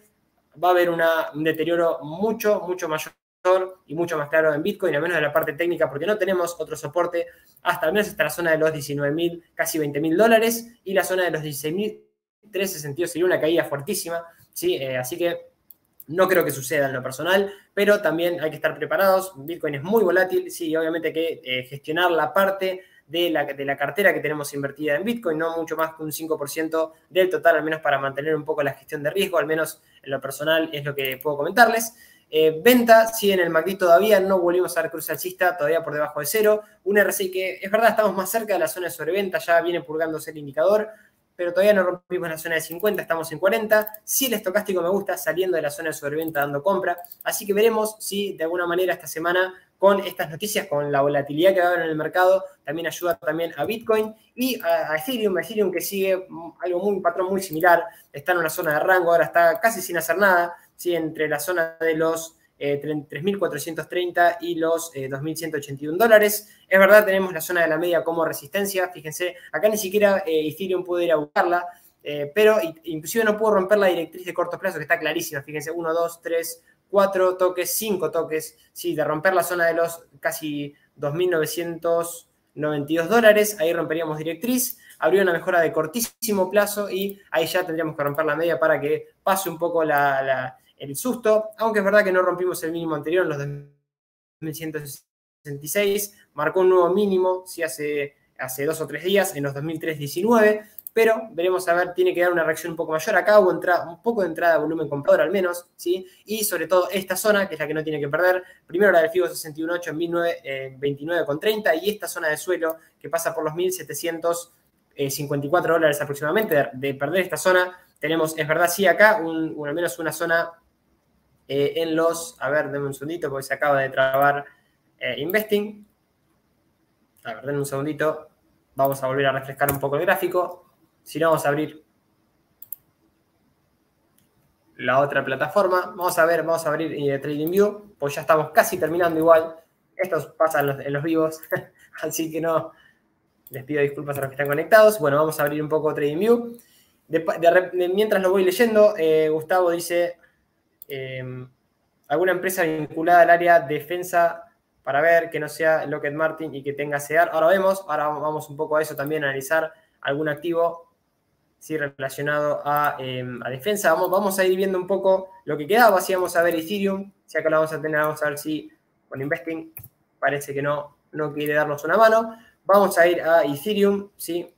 va a haber una, un deterioro mucho, mucho mayor y mucho más claro en Bitcoin, al menos de la parte técnica, porque no tenemos otro soporte hasta al menos hasta la zona de los diecinueve mil, casi veinte mil dólares, y la zona de los dieciséis mil trescientos sesenta sería una caída fuertísima, ¿sí? Eh, así que no creo que suceda en lo personal, pero también hay que estar preparados. Bitcoin es muy volátil, sí, obviamente hay que eh, gestionar la parte de la, de la cartera que tenemos invertida en Bitcoin, no mucho más que un cinco por ciento del total, al menos para mantener un poco la gestión de riesgo, al menos en lo personal es lo que puedo comentarles. Eh, venta, sí, en el M A C D todavía no volvimos a ver cruce alcista, todavía por debajo de cero. Un R S I que es verdad, estamos más cerca de la zona de sobreventa, ya viene purgándose el indicador, pero todavía no rompimos la zona de cincuenta, estamos en cuarenta. Sí, el estocástico me gusta saliendo de la zona de sobreventa dando compra, así que veremos si de alguna manera esta semana con estas noticias, con la volatilidad que va a haber en el mercado, también ayuda también a Bitcoin y a, a Ethereum, a Ethereum que sigue algo muy, un patrón muy similar, está en una zona de rango, ahora está casi sin hacer nada, ¿sí? Entre la zona de los eh, tres mil cuatrocientos treinta y los eh, dos mil ciento ochenta y uno dólares. Es verdad, tenemos la zona de la media como resistencia, fíjense, acá ni siquiera eh, Ethereum puede ir a buscarla, eh, pero inclusive no puedo romper la directriz de corto plazo, que está clarísima, fíjense, uno, dos, tres, cuatro toques, cinco toques, sí, de romper la zona de los casi dos mil novecientos noventa y dos dólares, ahí romperíamos directriz, habría una mejora de cortísimo plazo y ahí ya tendríamos que romper la media para que pase un poco la, la, el susto, aunque es verdad que no rompimos el mínimo anterior en los dos mil ciento sesenta y seis, marcó un nuevo mínimo, sí, hace, hace dos o tres días, en los dos mil trescientos diecinueve, pero veremos a ver, tiene que dar una reacción un poco mayor. Acá hubo entrada, un poco de entrada de volumen comprador al menos, ¿sí? Y sobre todo esta zona, que es la que no tiene que perder. Primero la del FIBO sesenta y uno punto ocho en mil veintinueve punto treinta y esta zona de suelo que pasa por los mil setecientos cincuenta y cuatro dólares aproximadamente. De, de perder esta zona, tenemos, es verdad, sí, acá un, un, al menos una zona eh, en los, a ver, denme un segundito porque se acaba de trabar eh, Investing. A ver, denme un segundito. Vamos a volver a refrescar un poco el gráfico. Si no, vamos a abrir la otra plataforma. Vamos a ver, vamos a abrir eh, TradingView, pues ya estamos casi terminando igual. Esto pasa en los, en los vivos, así que no, les pido disculpas a los que están conectados. Bueno, vamos a abrir un poco TradingView. De, de, de, mientras lo voy leyendo, eh, Gustavo dice, eh, alguna empresa vinculada al área defensa para ver que no sea Lockheed Martin y que tenga C E A R. Ahora vemos, ahora vamos un poco a eso también, a analizar algún activo, sí, relacionado a, eh, a defensa. Vamos, vamos a ir viendo un poco lo que quedaba. Así vamos a ver Ethereum. Si acá lo vamos a tener, vamos a ver si con Investing parece que no, no quiere darnos una mano. Vamos a ir a Ethereum, ¿sí?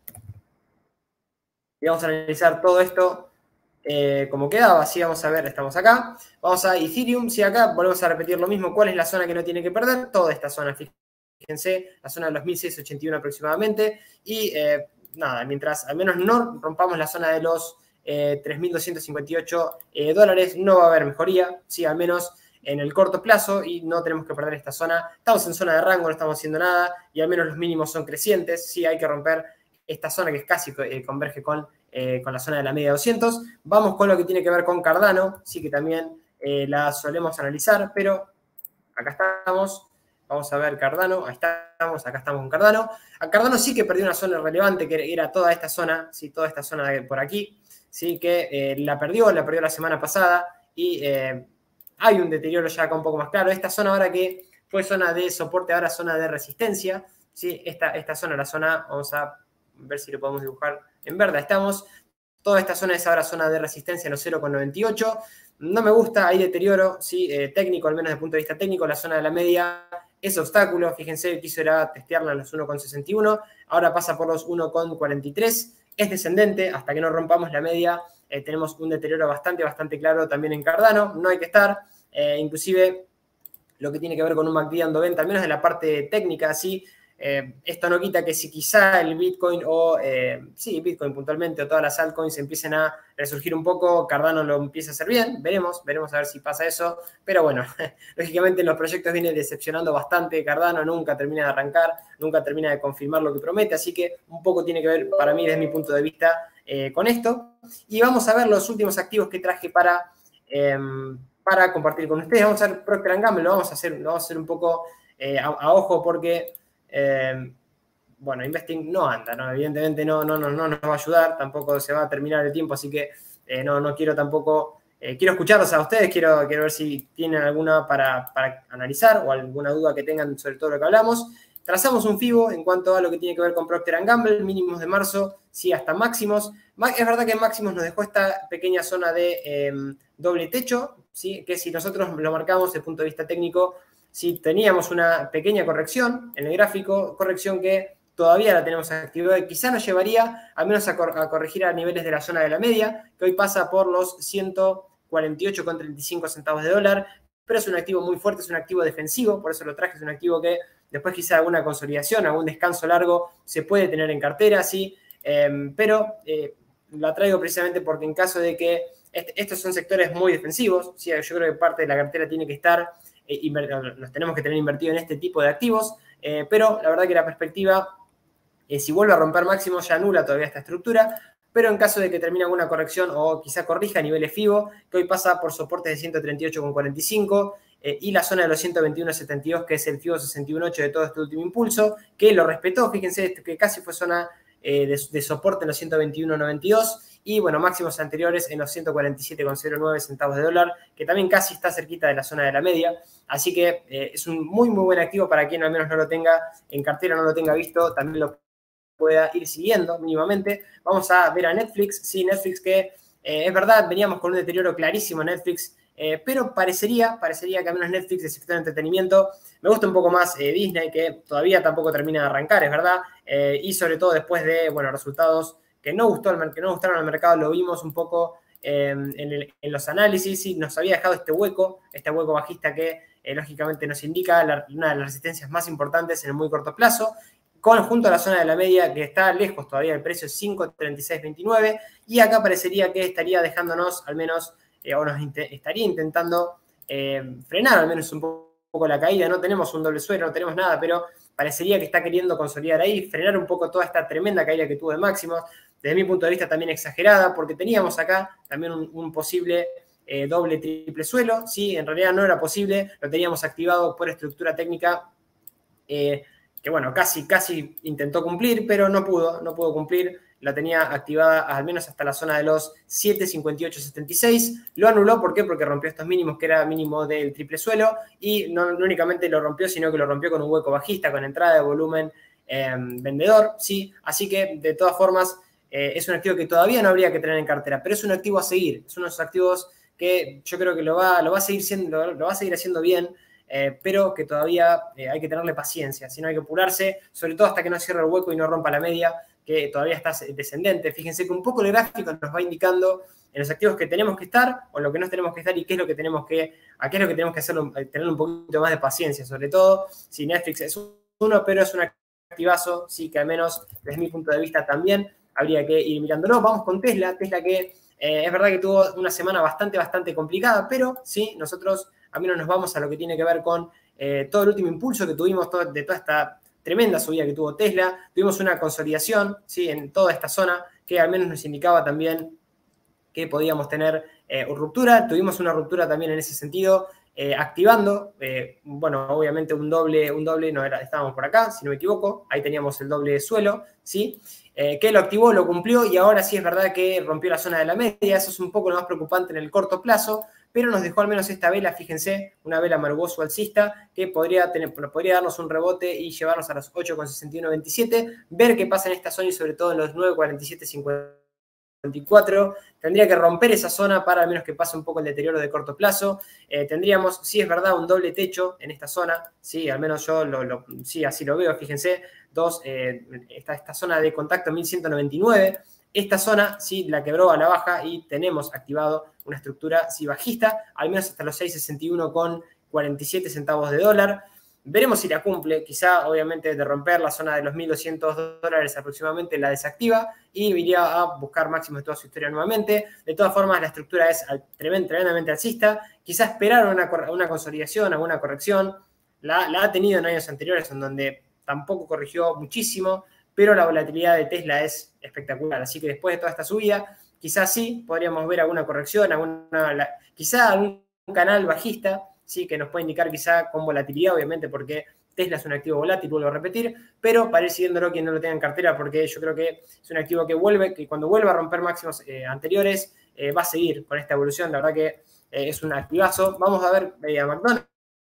Y vamos a analizar todo esto eh, como quedaba. Así vamos a ver, estamos acá. Vamos a Ethereum, sí, acá volvemos a repetir lo mismo. ¿Cuál es la zona que no tiene que perder? Toda esta zona, fíjense, la zona de los mil seiscientos ochenta y uno aproximadamente. Y eh, nada, mientras al menos no rompamos la zona de los eh, tres mil doscientos cincuenta y ocho eh, dólares, no va a haber mejoría, sí, al menos en el corto plazo, y no tenemos que perder esta zona. Estamos en zona de rango, no estamos haciendo nada, y al menos los mínimos son crecientes, sí, hay que romper esta zona que casi eh, converge con, eh, con la zona de la media doscientos. Vamos con lo que tiene que ver con Cardano, sí que también eh, la solemos analizar, pero acá estamos. Vamos a ver Cardano, ahí estamos, acá estamos con Cardano. A Cardano sí que perdió una zona relevante, que era toda esta zona, sí, toda esta zona de por aquí, sí, que eh, la perdió, la perdió la semana pasada, y eh, hay un deterioro ya acá un poco más claro. Esta zona ahora que fue zona de soporte, ahora zona de resistencia, sí, esta, esta zona, la zona, vamos a ver si lo podemos dibujar en verde, estamos, toda esta zona es ahora zona de resistencia en los cero coma noventa y ocho, no me gusta, hay deterioro, sí, eh, técnico, al menos desde el punto de vista técnico, la zona de la media es obstáculo, fíjense, quiso era testearla en los uno coma sesenta y uno, ahora pasa por los uno coma cuarenta y tres, es descendente, hasta que no rompamos la media, eh, tenemos un deterioro bastante, bastante claro también en Cardano, no hay que estar, eh, inclusive lo que tiene que ver con un M A C D dando venta, al menos de la parte técnica, así. Eh, esto no quita que si quizá el Bitcoin o, eh, sí, Bitcoin puntualmente o todas las altcoins empiecen a resurgir un poco, Cardano lo empieza a hacer bien, veremos, veremos a ver si pasa eso, pero bueno, lógicamente en los proyectos viene decepcionando bastante Cardano, nunca termina de arrancar, nunca termina de confirmar lo que promete, así que un poco tiene que ver para mí desde mi punto de vista eh, con esto. Y vamos a ver los últimos activos que traje para, eh, para compartir con ustedes. Vamos a ver Procter and Gamble, lo vamos a hacer, lo vamos a hacer un poco eh, a, a ojo porque... Eh, bueno, Investing no anda, ¿no? Evidentemente no, no, no, no nos va a ayudar, tampoco se va a terminar el tiempo, así que eh, no, no quiero tampoco eh, quiero escucharlos a ustedes, quiero, quiero ver si tienen alguna para, para analizar o alguna duda que tengan sobre todo lo que hablamos. Trazamos un FIBO en cuanto a lo que tiene que ver con Procter and Gamble, mínimos de marzo, sí, hasta máximos. Es verdad que en máximos nos dejó esta pequeña zona de eh, doble techo, ¿sí? Que si nosotros lo marcamos desde el punto de vista técnico, si teníamos una pequeña corrección en el gráfico, corrección que todavía la tenemos activada y quizá nos llevaría al menos a, cor a corregir a niveles de la zona de la media, que hoy pasa por los ciento cuarenta y ocho con treinta y cinco centavos de dólar, pero es un activo muy fuerte, es un activo defensivo, por eso lo traje, es un activo que después quizá alguna consolidación, algún descanso largo se puede tener en cartera, sí, eh, pero eh, la traigo precisamente porque en caso de que est estos son sectores muy defensivos, ¿sí? Yo creo que parte de la cartera tiene que estar, eh, los tenemos que tener invertido en este tipo de activos, eh, pero la verdad que la perspectiva, eh, si vuelve a romper máximo, ya anula todavía esta estructura, pero en caso de que termine alguna corrección o quizá corrija a niveles FIBO, que hoy pasa por soportes de ciento treinta y ocho con cuarenta y cinco eh, y la zona de los ciento veintiuno con setenta y dos, que es el FIBO sesenta y uno punto ocho de todo este último impulso, que lo respetó, fíjense que casi fue zona eh, de, de soporte en los ciento veintiuno con noventa y dos, y bueno, máximos anteriores en los ciento cuarenta y siete con cero nueve centavos de dólar, que también casi está cerquita de la zona de la media, así que eh, es un muy muy buen activo para quien al menos no lo tenga en cartera, no lo tenga visto, también lo pueda ir siguiendo mínimamente. Vamos a ver a Netflix, sí, Netflix que eh, es verdad, veníamos con un deterioro clarísimo en Netflix, eh, pero parecería, parecería que al menos Netflix, el sector de entretenimiento, me gusta un poco más eh, Disney, que todavía tampoco termina de arrancar, es verdad, eh, y sobre todo después de, bueno, resultados que no, gustó al, que no gustaron al mercado, lo vimos un poco eh, en, el, en los análisis, y nos había dejado este hueco, este hueco bajista que eh, lógicamente nos indica la, una de las resistencias más importantes en el muy corto plazo, con, junto a la zona de la media, que está lejos todavía, el precio es cinco treinta y seis veintinueve, y acá parecería que estaría dejándonos, al menos, eh, o nos int estaría intentando eh, frenar al menos un poco la caída. No tenemos un doble suelo, no tenemos nada, pero parecería que está queriendo consolidar ahí, frenar un poco toda esta tremenda caída que tuvo de máximos, desde mi punto de vista también exagerada, porque teníamos acá también un, un posible eh, doble, triple suelo, sí, en realidad no era posible, lo teníamos activado por estructura técnica, eh, que bueno, casi, casi intentó cumplir, pero no pudo, no pudo cumplir, la tenía activada al menos hasta la zona de los siete cincuenta y ocho setenta y seis, lo anuló, ¿por qué? Porque rompió estos mínimos, que era mínimo del triple suelo, y no, no únicamente lo rompió, sino que lo rompió con un hueco bajista, con entrada de volumen eh, vendedor, sí, así que de todas formas eh, es un activo que todavía no habría que tener en cartera, pero es un activo a seguir, es uno de esos activos que yo creo que lo va, lo va a seguir siendo, lo va a seguir haciendo bien, Eh, pero que todavía eh, hay que tenerle paciencia, si no hay que apurarse, sobre todo hasta que no cierre el hueco y no rompa la media, que todavía está descendente. Fíjense que un poco el gráfico nos va indicando en los activos que tenemos que estar o en lo que no tenemos que estar y qué es lo que tenemos que, a qué es lo que tenemos que hacerlo, tener un poquito más de paciencia, sobre todo si Netflix es uno, pero es un activazo, sí, que al menos desde mi punto de vista también habría que ir mirándolo. Vamos con Tesla, Tesla que eh, es verdad que tuvo una semana bastante, bastante complicada, pero sí, nosotros a menos nos vamos a lo que tiene que ver con eh, todo el último impulso que tuvimos todo, de toda esta tremenda subida que tuvo Tesla. Tuvimos una consolidación, ¿sí?, en toda esta zona que al menos nos indicaba también que podíamos tener eh, ruptura. Tuvimos una ruptura también en ese sentido, eh, activando, eh, bueno, obviamente un doble, un doble, no era, estábamos por acá, si no me equivoco, ahí teníamos el doble suelo, ¿sí? Eh, que lo activó, lo cumplió y ahora sí es verdad que rompió la zona de la media. Eso es un poco lo más preocupante en el corto plazo, pero nos dejó al menos esta vela, fíjense, una vela margoso alcista que podría, tener, podría darnos un rebote y llevarnos a los ocho sesenta y uno veintisiete, ver qué pasa en esta zona y sobre todo en los nueve cuarenta y siete cincuenta y cuatro. Tendría que romper esa zona para al menos que pase un poco el deterioro de corto plazo. Eh, tendríamos, sí es verdad, un doble techo en esta zona, sí, al menos yo lo, lo, sí, así lo veo, fíjense, dos, eh, esta, esta zona de contacto mil ciento noventa y nueve, esta zona sí la quebró a la baja y tenemos activado una estructura sí bajista, al menos hasta los seis sesenta y uno con cuarenta y siete centavos de dólar. Veremos si la cumple, quizá obviamente de romper la zona de los mil doscientos dólares aproximadamente la desactiva y iría a buscar máximos de toda su historia nuevamente. De todas formas, la estructura es tremendamente alcista, quizá esperar una, una consolidación, alguna corrección, la, la ha tenido en años anteriores en donde tampoco corrigió muchísimo, pero la volatilidad de Tesla es espectacular, así que después de toda esta subida, quizás sí, podríamos ver alguna corrección, alguna, la, quizá algún canal bajista, sí, que nos puede indicar quizá con volatilidad, obviamente, porque Tesla es un activo volátil, vuelvo a repetir, pero para ir siguiéndolo quien no lo tenga en cartera, porque yo creo que es un activo que vuelve, que cuando vuelva a romper máximos eh, anteriores, eh, va a seguir con esta evolución. La verdad que eh, es un activazo. Vamos a ver eh, a McDonald's,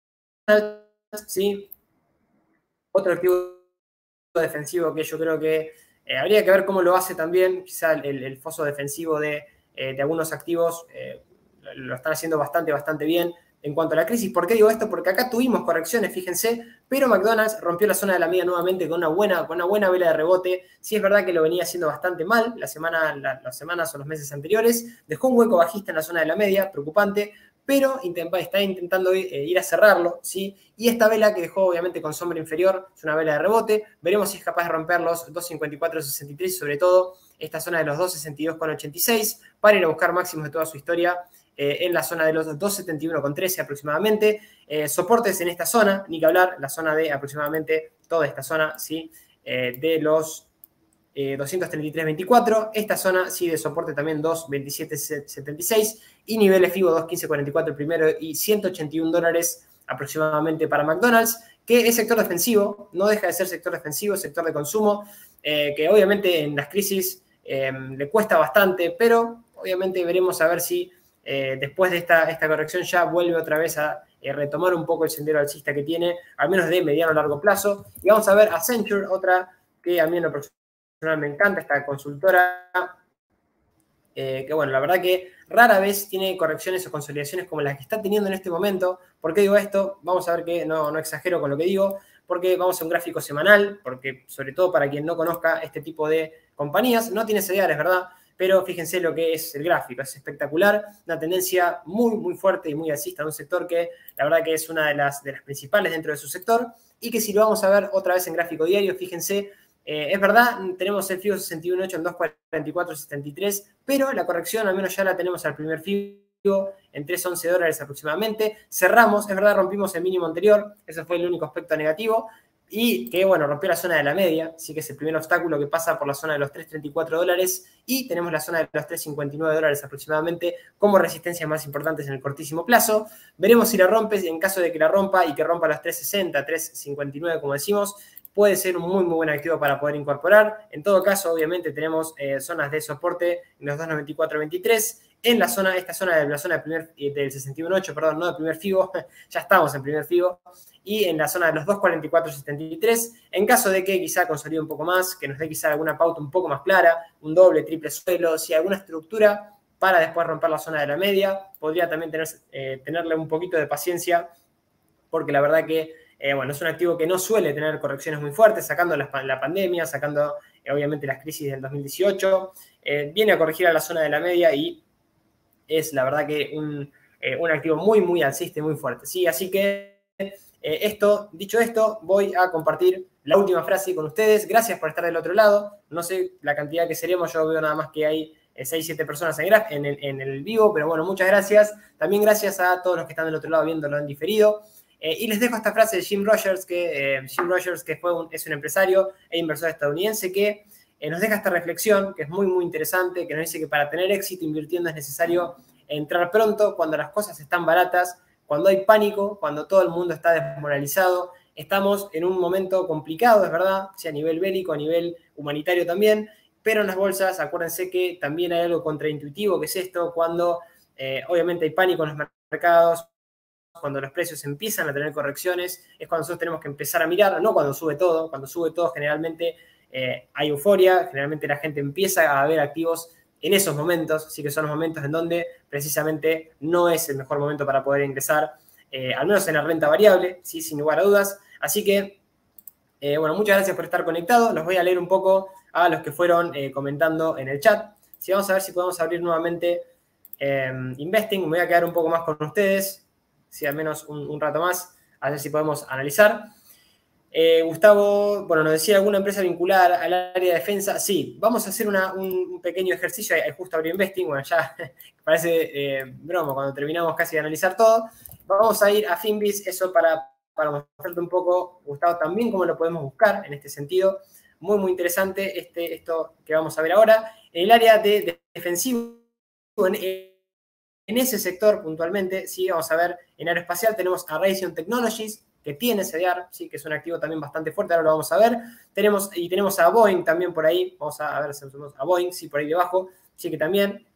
¿sí? Otro activo defensivo que yo creo que eh, habría que ver cómo lo hace también. Quizá el, el foso defensivo de, eh, de algunos activos eh, lo están haciendo bastante, bastante bien. En cuanto a la crisis, ¿por qué digo esto? Porque acá tuvimos correcciones, fíjense, pero McDonald's rompió la zona de la media nuevamente con una buena, con una buena vela de rebote. Sí es verdad que lo venía haciendo bastante mal la semana, la, las semanas o los meses anteriores. Dejó un hueco bajista en la zona de la media, preocupante, pero está intentando ir a cerrarlo, ¿sí? Y esta vela que dejó obviamente con sombra inferior es una vela de rebote. Veremos si es capaz de romper los dos cincuenta y cuatro sesenta y tres, sobre todo esta zona de los dos sesenta y dos ochenta y seis, para ir a buscar máximos de toda su historia eh, en la zona de los dos setenta y uno trece aproximadamente. Eh, soportes en esta zona, ni que hablar, la zona de aproximadamente toda esta zona, ¿sí? Eh, de los Eh, doscientos treinta y tres veinticuatro, esta zona sí de soporte también dos veintisiete setenta y seis y niveles FIBO dos quince cuarenta y cuatro el primero y ciento ochenta y un dólares aproximadamente para McDonald's, que es sector defensivo, no deja de ser sector defensivo, sector de consumo, eh, que obviamente en las crisis eh, le cuesta bastante, pero obviamente veremos a ver si eh, después de esta, esta corrección ya vuelve otra vez a eh, retomar un poco el sendero alcista que tiene, al menos de mediano a largo plazo. Y vamos a ver a Accenture, otra que a mí en lo personal me encanta, esta consultora, eh, que bueno, la verdad que rara vez tiene correcciones o consolidaciones como las que está teniendo en este momento. ¿Por qué digo esto? Vamos a ver que no, no exagero con lo que digo, porque vamos a un gráfico semanal, porque sobre todo para quien no conozca este tipo de compañías, no tiene seguidores, ¿verdad? Pero fíjense lo que es el gráfico, es espectacular, una tendencia muy, muy fuerte y muy alcista de un sector que la verdad que es una de las, de las principales dentro de su sector, y que si lo vamos a ver otra vez en gráfico diario, fíjense, Eh, es verdad, tenemos el FIBO sesenta y uno ocho en dos cuarenta y cuatro setenta y tres, pero la corrección al menos ya la tenemos al primer FIBO en trescientos once dólares aproximadamente. Cerramos, es verdad, rompimos el mínimo anterior, ese fue el único aspecto negativo, y que, bueno, rompió la zona de la media, sí que es el primer obstáculo que pasa por la zona de los trescientos treinta y cuatro dólares, y tenemos la zona de los trescientos cincuenta y nueve dólares aproximadamente como resistencias más importantes en el cortísimo plazo. Veremos si la rompe, en caso de que la rompa y que rompa los trescientos sesenta, trescientos cincuenta y nueve, como decimos, puede ser un muy, muy buen activo para poder incorporar. En todo caso, obviamente, tenemos eh, zonas de soporte en los dos noventa y cuatro veintitrés. En la zona, esta zona de la zona del, primer, del sesenta y uno ocho, perdón, no del primer FIBO, ya estamos en primer FIBO. Y en la zona de los dos cuarenta y cuatro setenta y tres, en caso de que quizá consolide un poco más, que nos dé quizá alguna pauta un poco más clara, un doble, triple suelo, si alguna estructura para después romper la zona de la media, podría también tener, eh, tenerle un poquito de paciencia, porque la verdad que Eh, bueno, es un activo que no suele tener correcciones muy fuertes, sacando la, la pandemia, sacando eh, obviamente las crisis del dos mil dieciocho. Eh, viene a corregir a la zona de la media y es la verdad que un, eh, un activo muy, muy alcista y muy fuerte. ¿Sí? Así que eh, esto, dicho esto, voy a compartir la última frase con ustedes. Gracias por estar del otro lado. No sé la cantidad que seremos, yo veo nada más que hay seis, siete personas en, en, el, en el vivo, pero bueno, muchas gracias. También gracias a todos los que están del otro lado viéndolo en diferido. Eh, y les dejo esta frase de Jim Rogers, que, eh, Jim Rogers, que fue un, es un empresario e inversor estadounidense, que eh, nos deja esta reflexión, que es muy, muy interesante, que nos dice que para tener éxito invirtiendo es necesario entrar pronto, cuando las cosas están baratas, cuando hay pánico, cuando todo el mundo está desmoralizado. Estamos en un momento complicado, es verdad, sea a nivel bélico, a nivel humanitario también, pero en las bolsas, acuérdense que también hay algo contraintuitivo, que es esto, cuando eh, obviamente hay pánico en los mercados, cuando los precios empiezan a tener correcciones, es cuando nosotros tenemos que empezar a mirar, no cuando sube todo, cuando sube todo generalmente eh, hay euforia, generalmente la gente empieza a ver activos en esos momentos, sí que son los momentos en donde precisamente no es el mejor momento para poder ingresar, eh, al menos en la renta variable, sí, sin lugar a dudas. Así que, eh, bueno, muchas gracias por estar conectados. Los voy a leer un poco a los que fueron eh, comentando en el chat. Sí, vamos a ver si podemos abrir nuevamente eh, Investing. Me voy a quedar un poco más con ustedes. Sí, al menos un, un rato más, a ver si podemos analizar. Eh, Gustavo, bueno, nos decía alguna empresa vinculada al área de defensa. Sí, vamos a hacer una, un pequeño ejercicio, ahí justo abrí Investing, bueno, ya parece eh, broma cuando terminamos casi de analizar todo. Vamos a ir a Finviz, eso para, para mostrarte un poco, Gustavo, también cómo lo podemos buscar en este sentido. Muy, muy interesante este, esto que vamos a ver ahora. En el área de, de defensivo, en En ese sector, puntualmente, sí, vamos a ver, en aeroespacial tenemos a Raytheon Technologies, que tiene C D R, sí, que es un activo también bastante fuerte, ahora lo vamos a ver. Tenemos, y tenemos a Boeing también por ahí, vamos a, a ver si usamos a Boeing, sí, por ahí debajo, sí que también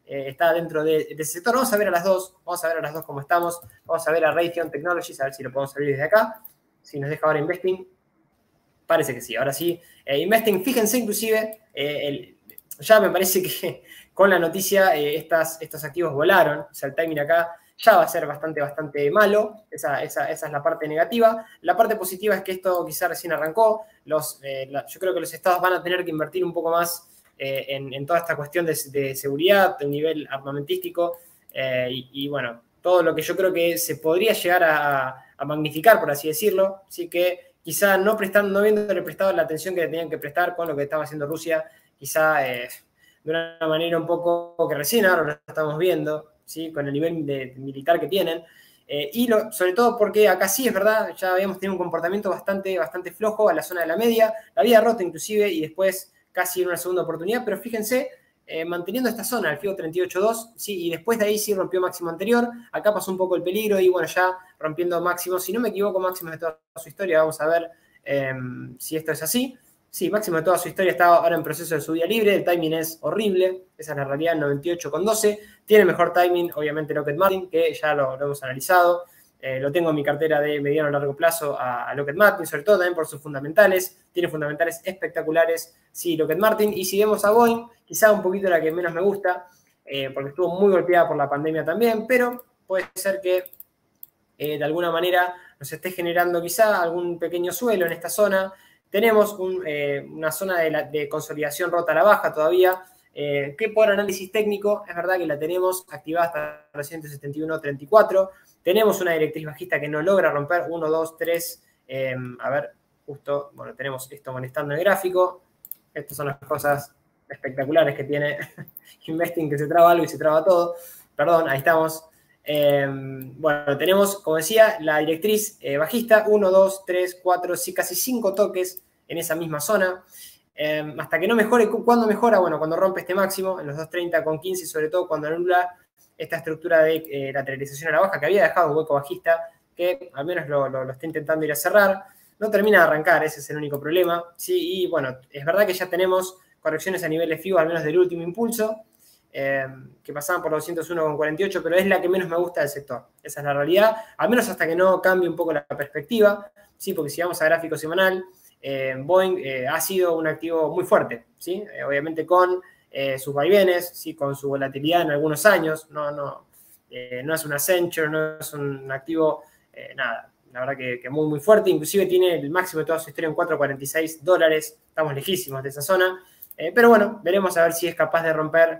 eh, está dentro de, de ese sector. Vamos a ver a las dos, vamos a ver a las dos cómo estamos. Vamos a ver a Raytheon Technologies, a ver si lo podemos abrir desde acá. Si nos deja ahora Investing. Parece que sí, ahora sí. Eh, Investing, fíjense inclusive, eh, el, ya me parece que con la noticia eh, estas, estos activos volaron. O sea, el timing acá ya va a ser bastante, bastante malo. Esa, esa, esa es la parte negativa. La parte positiva es que esto quizá recién arrancó. Los, eh, la, yo creo que los estados van a tener que invertir un poco más eh, en, en toda esta cuestión de, de seguridad, de nivel armamentístico. Eh, y, y bueno, todo lo que yo creo que se podría llegar a, a magnificar, por así decirlo. Así que quizá no, prestando, no habiéndole prestado la atención que le tenían que prestar con lo que estaba haciendo Rusia, quizá eh, de una manera un poco que recién ahora lo estamos viendo, ¿sí? Con el nivel de, de militar que tienen. Eh, y lo, sobre todo porque acá sí es verdad, ya habíamos tenido un comportamiento bastante, bastante flojo a la zona de la media, la había roto inclusive y después casi en una segunda oportunidad, pero fíjense, eh, manteniendo esta zona, el FIBO treinta y ocho punto dos, ¿sí? Y después de ahí sí rompió máximo anterior, acá pasó un poco el peligro y bueno, ya rompiendo máximo, si no me equivoco, máximo de toda su historia, vamos a ver eh, si esto es así. Sí, máximo de toda su historia está ahora en proceso de subida libre, el timing es horrible, esa es la realidad, noventa y ocho punto doce, tiene mejor timing, obviamente, Lockheed Martin, que ya lo, lo hemos analizado, eh, lo tengo en mi cartera de mediano a largo plazo a, a Lockheed Martin, sobre todo también por sus fundamentales, tiene fundamentales espectaculares, sí, Lockheed Martin, y si vemos a Boeing, quizá un poquito la que menos me gusta, eh, porque estuvo muy golpeada por la pandemia también, pero puede ser que eh, de alguna manera nos esté generando quizá algún pequeño suelo en esta zona. Tenemos un, eh, una zona de, la, de consolidación rota a la baja todavía, eh, que por análisis técnico es verdad que la tenemos activada hasta los ciento setenta y uno punto treinta y cuatro. Tenemos una directriz bajista que no logra romper uno, dos, tres. Eh, a ver, justo, bueno, tenemos esto molestando el gráfico. Estas son las cosas espectaculares que tiene Investing, que se traba algo y se traba todo. Perdón, ahí estamos. Eh, bueno, tenemos, como decía, la directriz eh, bajista, uno, dos, tres, cuatro, sí, casi cinco toques en esa misma zona. Eh, hasta que no mejore, ¿cuándo mejora? Bueno, cuando rompe este máximo, en los dos treinta con quince, y sobre todo cuando anula esta estructura de eh, lateralización a la baja, que había dejado un hueco bajista, que al menos lo, lo, lo está intentando ir a cerrar. No termina de arrancar, ese es el único problema. Sí, y bueno, es verdad que ya tenemos correcciones a nivel de FIBO, al menos del último impulso, eh, que pasaban por doscientos uno con cuarenta y ocho, pero es la que menos me gusta del sector. Esa es la realidad, al menos hasta que no cambie un poco la perspectiva, ¿sí? Porque si vamos a gráfico semanal, eh, Boeing eh, ha sido un activo muy fuerte, ¿sí? Eh, obviamente con eh, sus vaivenes, ¿sí? Con su volatilidad en algunos años, no, no, eh, no es un Accenture, no es un activo, eh, nada, la verdad que, que muy, muy fuerte, inclusive tiene el máximo de toda su historia en cuatro cuarenta y seis dólares, estamos lejísimos de esa zona, eh, pero bueno, veremos a ver si es capaz de romper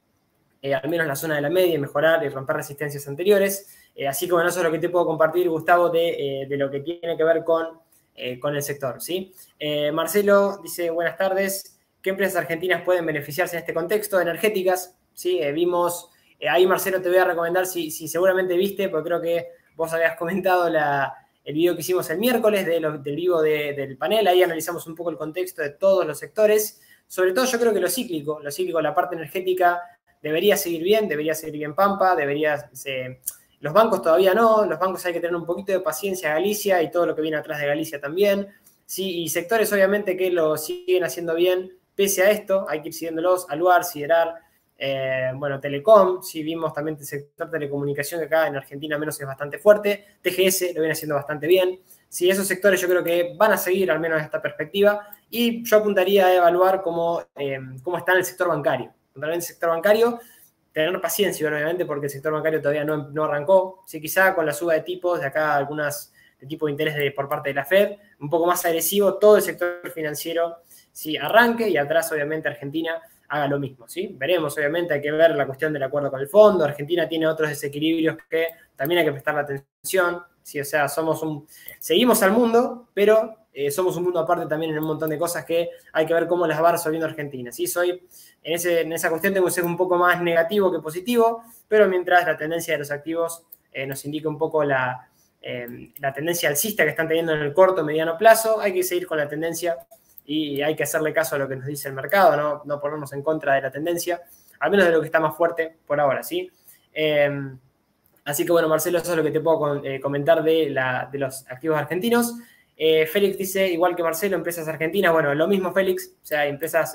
Eh, al menos la zona de la media y mejorar y romper resistencias anteriores. Eh, así que bueno, eso es lo que te puedo compartir, Gustavo, de, eh, de lo que tiene que ver con, eh, con el sector, ¿sí? Eh, Marcelo dice, buenas tardes, ¿qué empresas argentinas pueden beneficiarse en este contexto? Energéticas, ¿sí? Eh, vimos, eh, ahí Marcelo te voy a recomendar, si, si seguramente viste, porque creo que vos habías comentado la, el video que hicimos el miércoles de lo, del vivo de, del panel, ahí analizamos un poco el contexto de todos los sectores, sobre todo yo creo que lo cíclico, lo cíclico, la parte energética, debería seguir bien, debería seguir bien Pampa, debería... Se, los bancos todavía no, los bancos hay que tener un poquito de paciencia a Galicia y todo lo que viene atrás de Galicia también. Sí, y sectores obviamente que lo siguen haciendo bien, pese a esto, hay que ir siguiéndolos, Aluar, Siderar, eh, bueno, Telecom, sí vimos también el sector telecomunicación que acá en Argentina menos es bastante fuerte, T G S lo viene haciendo bastante bien. Sí, esos sectores yo creo que van a seguir al menos esta perspectiva y yo apuntaría a evaluar cómo, eh, cómo está en el sector bancario. En el sector bancario, tener paciencia, obviamente, porque el sector bancario todavía no, no arrancó. Sí, quizá con la suba de tipos, de acá algunas de tipo de interés de, por parte de la Fed, un poco más agresivo, todo el sector financiero sí, arranque y atrás, obviamente, Argentina haga lo mismo. ¿Sí? Veremos, obviamente, hay que ver la cuestión del acuerdo con el fondo. Argentina tiene otros desequilibrios que también hay que prestarle atención. ¿Sí? O sea, somos un, seguimos al mundo, pero eh, somos un mundo aparte también en un montón de cosas que hay que ver cómo las va resolviendo Argentina. ¿Sí? Soy, en, ese, en esa cuestión tengo que ser un poco más negativo que positivo, pero mientras la tendencia de los activos eh, nos indica un poco la, eh, la tendencia alcista que están teniendo en el corto o mediano plazo, hay que seguir con la tendencia y hay que hacerle caso a lo que nos dice el mercado, no, no ponernos en contra de la tendencia, al menos de lo que está más fuerte por ahora, ¿sí? Eh, así que bueno, Marcelo, eso es lo que te puedo eh, comentar de, la, de los activos argentinos. Eh, Félix dice, igual que Marcelo, empresas argentinas, bueno, lo mismo Félix, o sea, empresas eh,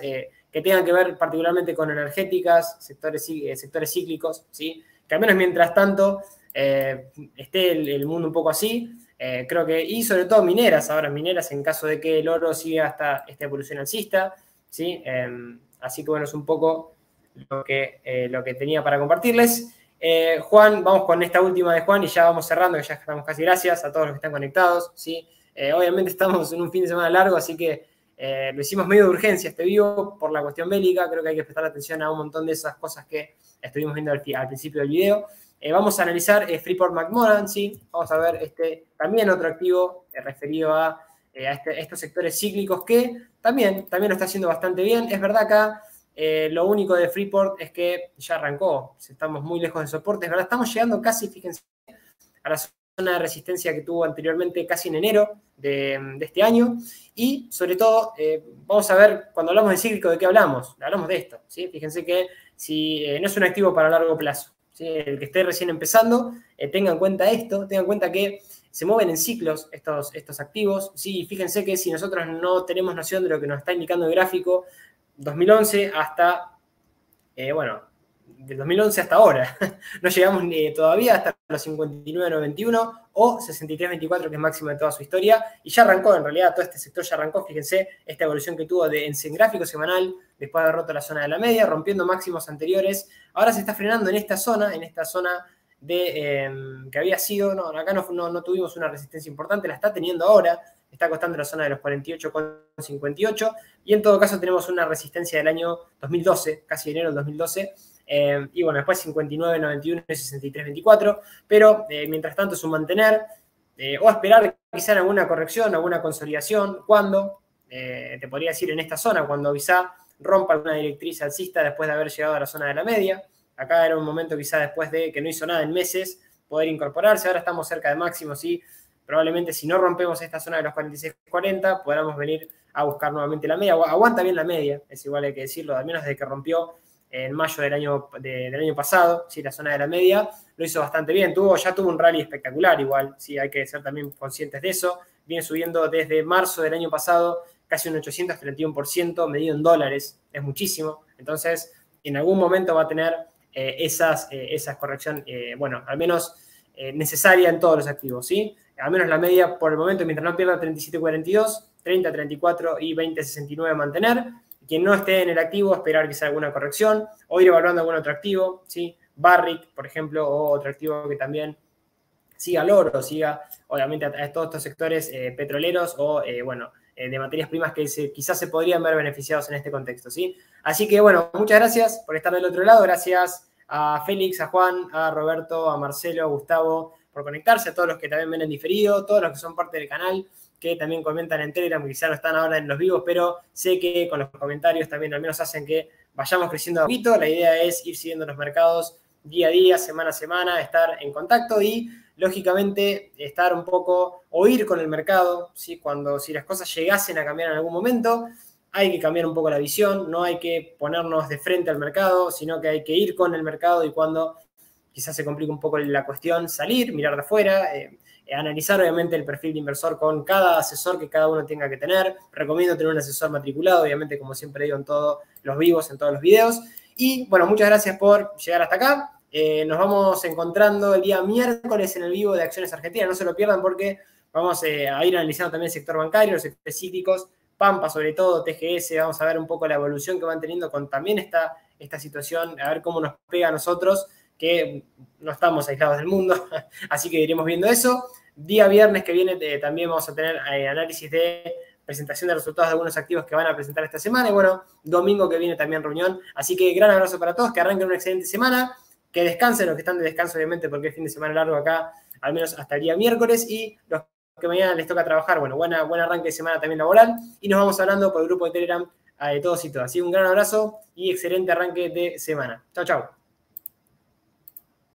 que tengan que ver particularmente con energéticas, sectores, sectores cíclicos, ¿sí? Que al menos mientras tanto eh, esté el, el mundo un poco así. Eh, creo que, y sobre todo mineras, ahora mineras en caso de que el oro siga hasta esta evolución alcista, ¿sí? Eh, así que bueno, es un poco lo que, eh, lo que tenía para compartirles. Eh, Juan, vamos con esta última de Juan y ya vamos cerrando, que ya estamos casi. Gracias a todos los que están conectados, ¿sí? Eh, obviamente estamos en un fin de semana largo, así que eh, lo hicimos medio de urgencia este vivo por la cuestión bélica. Creo que hay que prestar atención a un montón de esas cosas que estuvimos viendo al, al principio del video. Eh, vamos a analizar eh, Freeport-McMoRan, ¿sí? Vamos a ver este, también otro activo eh, referido a, eh, a, este, a estos sectores cíclicos que también, también lo está haciendo bastante bien. Es verdad acá, eh, lo único de Freeport es que ya arrancó, estamos muy lejos de soporte, es verdad, estamos llegando casi, fíjense, a la zona de resistencia que tuvo anteriormente casi en enero de, de este año. Y sobre todo, eh, vamos a ver, cuando hablamos de cíclico, ¿de qué hablamos? Hablamos de esto, ¿sí? Fíjense que si eh, no es un activo para largo plazo, ¿sí? El que esté recién empezando, eh, tenga en cuenta esto, tenga en cuenta que se mueven en ciclos estos, estos activos, ¿sí? Fíjense que si nosotros no tenemos noción de lo que nos está indicando el gráfico, dos mil once hasta, eh, bueno, del dos mil once hasta ahora, no llegamos eh, todavía hasta los cincuenta y nueve noventa y uno o sesenta y tres veinticuatro, que es máximo de toda su historia, y ya arrancó, en realidad todo este sector ya arrancó, fíjense, esta evolución que tuvo de, en, en gráfico semanal, después de haber roto la zona de la media, rompiendo máximos anteriores, ahora se está frenando en esta zona, en esta zona de, eh, que había sido, no, acá no, no, no tuvimos una resistencia importante, la está teniendo ahora, está costando la zona de los cuarenta y ocho con cincuenta y ocho, y en todo caso tenemos una resistencia del año dos mil doce, casi enero del dos mil doce, eh, y bueno, después cincuenta y nueve noventa y uno y sesenta y tres veinticuatro, pero eh, mientras tanto es un mantener, eh, o esperar quizá en alguna corrección, alguna consolidación, cuando, eh, te podría decir en esta zona, cuando quizá rompa alguna directriz alcista después de haber llegado a la zona de la media. Acá era un momento quizá después de que no hizo nada en meses, poder incorporarse. Ahora estamos cerca de máximos y probablemente si no rompemos esta zona de los cuarenta y seis cuarenta, podamos venir a buscar nuevamente la media. Aguanta bien la media, es igual hay que decirlo, al menos desde que rompió en mayo del año, de, del año pasado, sí, la zona de la media, lo hizo bastante bien. Tuvo, ya tuvo un rally espectacular igual, sí, hay que ser también conscientes de eso. Viene subiendo desde marzo del año pasado casi un ochocientos treinta y uno por ciento medido en dólares, es muchísimo. Entonces, en algún momento va a tener eh, esas, eh, esas corrección, eh, bueno, al menos eh, necesaria en todos los activos, ¿sí? Al menos la media por el momento, mientras no pierda treinta y siete cuarenta y dos, treinta treinta y cuatro y veinte sesenta y nueve mantener. Quien no esté en el activo, esperar quizá alguna corrección o ir evaluando algún otro activo, ¿sí? Barrick, por ejemplo, o otro activo que también siga al oro, siga obviamente a, a todos estos sectores eh, petroleros o, eh, bueno, eh, de materias primas que se, quizás se podrían ver beneficiados en este contexto, ¿sí? Así que, bueno, muchas gracias por estar del otro lado. Gracias a Félix, a Juan, a Roberto, a Marcelo, a Gustavo, por conectarse, a todos los que también ven en diferido, todos los que son parte del canal, que también comentan en Telegram, que quizá no están ahora en los vivos, pero sé que con los comentarios también al menos hacen que vayamos creciendo a poquito. La idea es ir siguiendo los mercados día a día, semana a semana, estar en contacto y, lógicamente, estar un poco, o ir con el mercado, ¿sí? Cuando, si las cosas llegasen a cambiar en algún momento, hay que cambiar un poco la visión, no hay que ponernos de frente al mercado, sino que hay que ir con el mercado y cuando quizás se complica un poco la cuestión, salir, mirar de afuera, eh, analizar obviamente el perfil de inversor con cada asesor que cada uno tenga que tener. Recomiendo tener un asesor matriculado, obviamente, como siempre digo en todos los vivos, en todos los videos. Y bueno, muchas gracias por llegar hasta acá. Eh, nos vamos encontrando el día miércoles en el vivo de Acciones Argentinas. No se lo pierdan porque vamos eh, a ir analizando también el sector bancario, los sectores cíclicos, Pampa sobre todo, T G S. Vamos a ver un poco la evolución que van teniendo con también esta, esta situación, a ver cómo nos pega a nosotros, que no estamos aislados del mundo, así que iremos viendo eso. Día viernes que viene eh, también vamos a tener eh, análisis de presentación de resultados de algunos activos que van a presentar esta semana, y bueno, domingo que viene también reunión, así que gran abrazo para todos, que arranquen una excelente semana, que descansen los que están de descanso, obviamente, porque es fin de semana largo acá, al menos hasta el día miércoles, y los que mañana les toca trabajar, bueno, buena, buen arranque de semana también laboral, y nos vamos hablando por el grupo de Telegram eh, de todos y todas. Así un gran abrazo y excelente arranque de semana. Chau, chau.